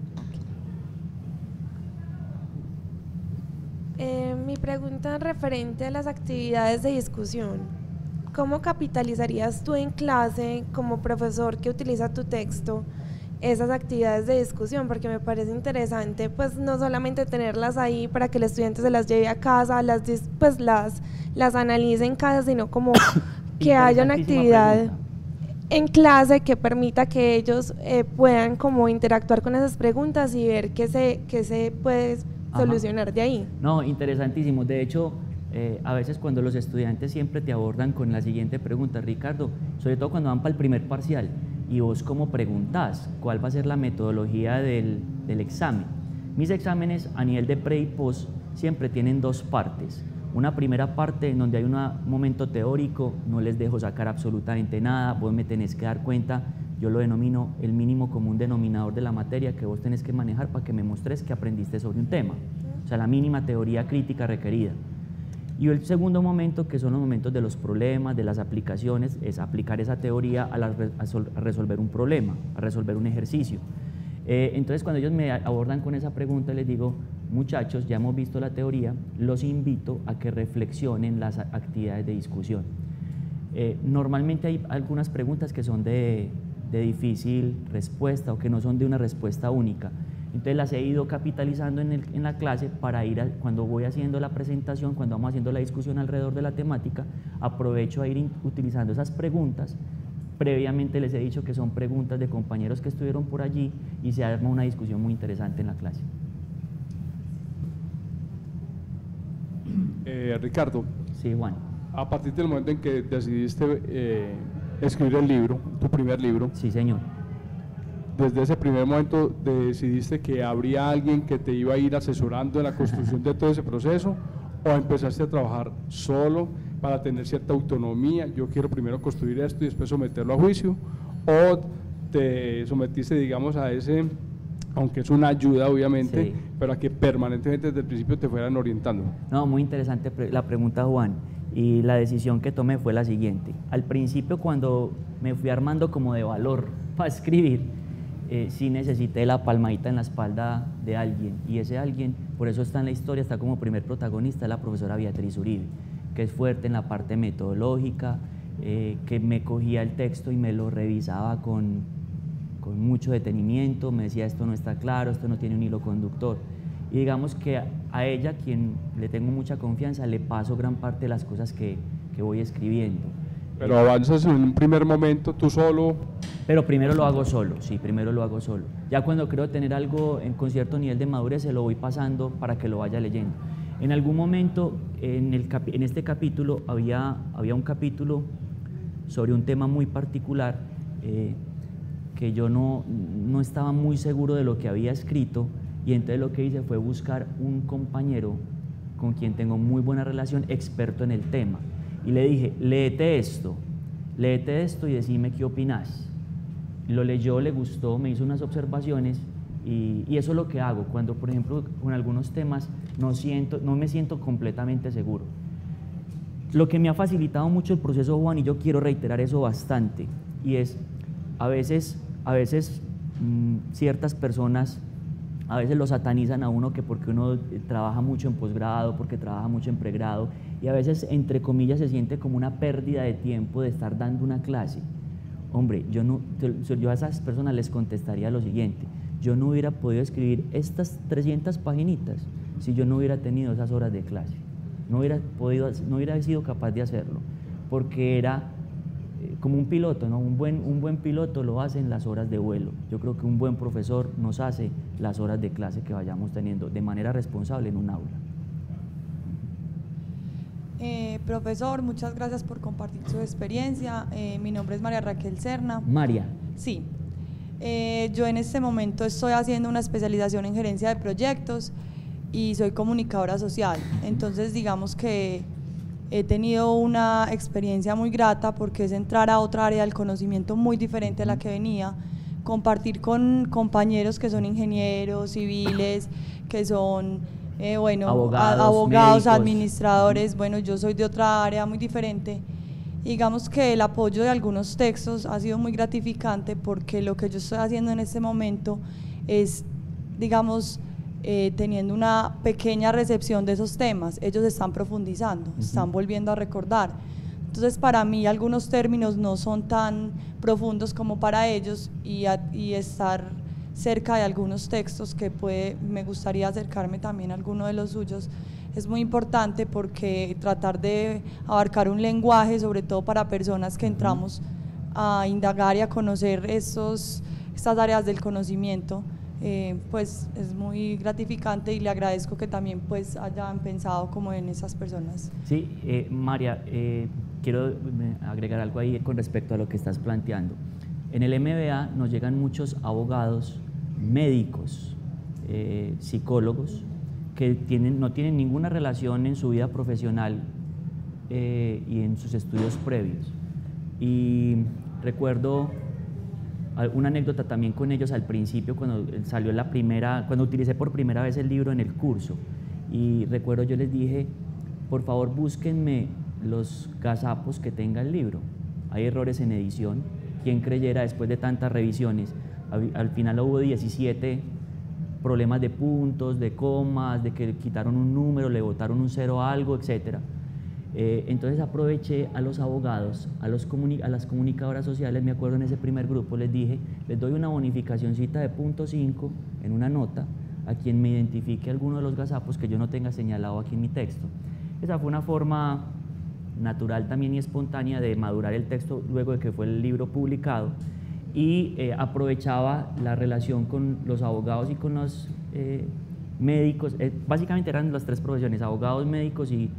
Eh, mi pregunta referente a las actividades de discusión. ¿cómo capitalizarías tú en clase como profesor que utiliza tu texto esas actividades de discusión? Porque me parece interesante, pues no solamente tenerlas ahí para que el estudiante se las lleve a casa, las pues las, las analice en casa, sino como que haya una actividad pregunta. en clase que permita que ellos eh, puedan como interactuar con esas preguntas y ver qué se, qué se puede solucionar. Ajá. De ahí. No, interesantísimo. De hecho, eh, a veces cuando los estudiantes siempre te abordan con la siguiente pregunta, Ricardo, sobre todo cuando van para el primer parcial, y vos cómo preguntás, cuál va a ser la metodología del, del examen. Mis exámenes a nivel de pre y post siempre tienen dos partes. Una primera parte en donde hay un momento teórico, no les dejo sacar absolutamente nada, vos me tenés que dar cuenta, yo lo denomino el mínimo común denominador de la materia que vos tenés que manejar para que me mostres que aprendiste sobre un tema, o sea, la mínima teoría crítica requerida. Y el segundo momento, que son los momentos de los problemas, de las aplicaciones, es aplicar esa teoría a, la, a, sol, a resolver un problema, a resolver un ejercicio. Eh, entonces, cuando ellos me abordan con esa pregunta, les digo, muchachos, ya hemos visto la teoría, los invito a que reflexionen las actividades de discusión. Eh, normalmente hay algunas preguntas que son de, de difícil respuesta o que no son de una respuesta única. Entonces las he ido capitalizando en, el, en la clase para ir, a, cuando voy haciendo la presentación, cuando vamos haciendo la discusión alrededor de la temática, aprovecho a ir in, utilizando esas preguntas. Previamente les he dicho que son preguntas de compañeros que estuvieron por allí y se arma una discusión muy interesante en la clase. Eh, Ricardo. Sí, Juan. A partir del momento en que decidiste eh, escribir el libro, tu primer libro. Sí, señor. Desde ese primer momento decidiste que habría alguien que te iba a ir asesorando en la construcción de todo ese proceso, o empezaste a trabajar solo para tener cierta autonomía, yo quiero primero construir esto y después someterlo a juicio, o te sometiste, digamos, a ese, aunque es una ayuda obviamente, sí, pero a que permanentemente desde el principio te fueran orientando. No, muy interesante la pregunta, Juan, y la decisión que tomé fue la siguiente. Al principio, cuando me fui armando como de valor para escribir, Eh, sí necesité la palmadita en la espalda de alguien, y ese alguien, por eso está en la historia, está como primer protagonista, la profesora Beatriz Uribe, que es fuerte en la parte metodológica, eh, que me cogía el texto y me lo revisaba con, con mucho detenimiento, me decía esto no está claro, esto no tiene un hilo conductor, y digamos que a, a ella, quien le tengo mucha confianza, le paso gran parte de las cosas que, que voy escribiendo. Pero avanzas en un primer momento tú solo. Pero primero lo hago solo, sí, primero lo hago solo. Ya cuando creo tener algo en, con cierto nivel de madurez, se lo voy pasando para que lo vaya leyendo. En algún momento, en, el capi, en este capítulo, había, había un capítulo sobre un tema muy particular, eh, que yo no, no estaba muy seguro de lo que había escrito, y entonces lo que hice fue buscar un compañero con quien tengo muy buena relación, experto en el tema. Y le dije, léete esto, léete esto y decime qué opinás. Lo leyó, le gustó, me hizo unas observaciones y, y eso es lo que hago cuando, por ejemplo, con algunos temas no, siento, no me siento completamente seguro. Lo que me ha facilitado mucho el proceso, Juan, y yo quiero reiterar eso bastante, y es, a veces, a veces mmm, ciertas personas a veces lo satanizan a uno que porque uno trabaja mucho en posgrado, porque trabaja mucho en pregrado, y a veces, entre comillas, se siente como una pérdida de tiempo de estar dando una clase. Hombre, yo, no, yo a esas personas les contestaría lo siguiente: yo no hubiera podido escribir estas trescientas paginitas si yo no hubiera tenido esas horas de clase, no hubiera, podido, no hubiera sido capaz de hacerlo, porque era como un piloto, ¿no? Un buen, un buen piloto lo hace en las horas de vuelo. Yo creo que un buen profesor nos hace las horas de clase que vayamos teniendo de manera responsable en un aula. Eh, profesor, muchas gracias por compartir su experiencia. Eh, mi nombre es María Raquel Serna. María. Sí. Eh, yo en este momento estoy haciendo una especialización en gerencia de proyectos y soy comunicadora social. Entonces, digamos que he tenido una experiencia muy grata porque es entrar a otra área del conocimiento muy diferente a la que venía, compartir con compañeros que son ingenieros, civiles, que son eh, bueno, abogados, abogados administradores. Bueno, yo soy de otra área muy diferente. Digamos que el apoyo de algunos textos ha sido muy gratificante porque lo que yo estoy haciendo en este momento es, digamos, Eh, teniendo una pequeña recepción de esos temas. Ellos están profundizando, uh-huh. están volviendo a recordar. Entonces para mí algunos términos no son tan profundos como para ellos y, a, y estar cerca de algunos textos que puede, me gustaría acercarme también a alguno de los suyos, es muy importante porque tratar de abarcar un lenguaje, sobre todo para personas que entramos a indagar y a conocer estos, estas áreas del conocimiento, eh, pues es muy gratificante y le agradezco que también pues hayan pensado como en esas personas. Sí, eh, María, eh, quiero agregar algo ahí con respecto a lo que estás planteando. En el M B A nos llegan muchos abogados, médicos, eh, psicólogos, que tienen, no tienen ninguna relación en su vida profesional eh, y en sus estudios previos. Y recuerdo una anécdota también con ellos al principio, cuando salió la primera, cuando utilicé por primera vez el libro en el curso. Y recuerdo yo les dije, por favor búsquenme los gazapos que tenga el libro. Hay errores en edición. ¿Quién creyera después de tantas revisiones? Al, al final hubo diecisiete problemas de puntos, de comas, de que quitaron un número, le botaron un cero a algo, etcétera. Eh, entonces aproveché a los abogados, a, los comuni a las comunicadoras sociales, me acuerdo en ese primer grupo, les dije, les doy una bonificacioncita de punto cinco en una nota a quien me identifique alguno de los gazapos que yo no tenga señalado aquí en mi texto. Esa fue una forma natural también y espontánea de madurar el texto luego de que fue el libro publicado, y eh, aprovechaba la relación con los abogados y con los eh, médicos, eh, básicamente eran las tres profesiones, abogados, médicos y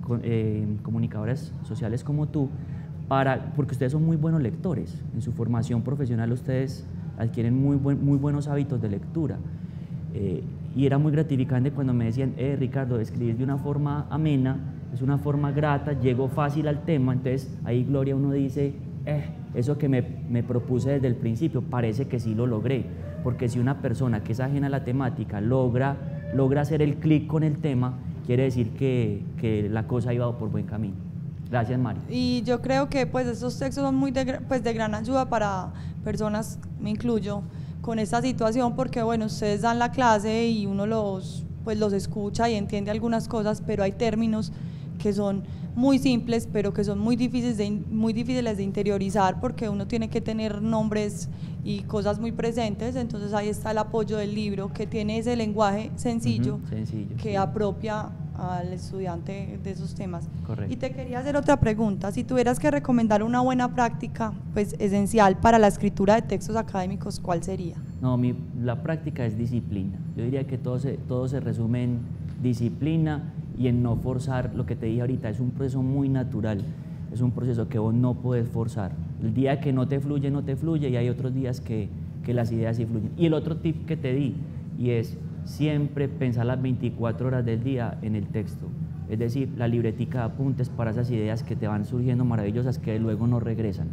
eh, comunicadores sociales como tú, para, porque ustedes son muy buenos lectores, en su formación profesional ustedes adquieren muy, buen, muy buenos hábitos de lectura, eh, y era muy gratificante cuando me decían, eh, Ricardo, escribir de una forma amena, es una forma grata, llego fácil al tema, entonces ahí Gloria uno dice, eh, eso que me, me propuse desde el principio, parece que sí lo logré, porque si una persona que es ajena a la temática logra, logra hacer el clic con el tema, quiere decir que, que la cosa ha ido por buen camino. Gracias, María. Y yo creo que pues estos textos son muy de, pues, de gran ayuda para personas, me incluyo, con esta situación, porque bueno, ustedes dan la clase y uno los, pues, los escucha y entiende algunas cosas, pero hay términos que son muy simples, pero que son muy difíciles de, muy difíciles de interiorizar, porque uno tiene que tener nombres y cosas muy presentes. Entonces ahí está el apoyo del libro, que tiene ese lenguaje sencillo, uh-huh, sencillo que sí. apropia al estudiante de esos temas. Correcto. Y te quería hacer otra pregunta, si tuvieras que recomendar una buena práctica pues esencial para la escritura de textos académicos, ¿cuál sería? No, mi, la práctica es disciplina. Yo diría que todo se, todo se resume en disciplina y en no forzar. Lo que te dije ahorita, es un proceso muy natural, es un proceso que vos no puedes forzar. El día que no te fluye, no te fluye, y hay otros días que, que las ideas sí fluyen. Y el otro tip que te di, y es siempre pensar las veinticuatro horas del día en el texto, es decir, la libretica de apuntes para esas ideas que te van surgiendo maravillosas que luego no regresan.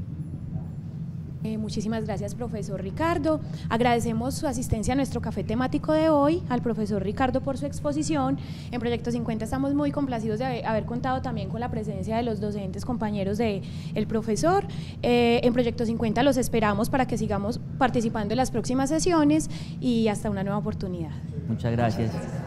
Eh, muchísimas gracias, profesor Ricardo. Agradecemos su asistencia a nuestro café temático de hoy, al profesor Ricardo por su exposición. En Proyecto cincuenta estamos muy complacidos de haber contado también con la presencia de los docentes, compañeros del profesor. Eh, en Proyecto cincuenta los esperamos para que sigamos participando en las próximas sesiones y hasta una nueva oportunidad. Muchas gracias.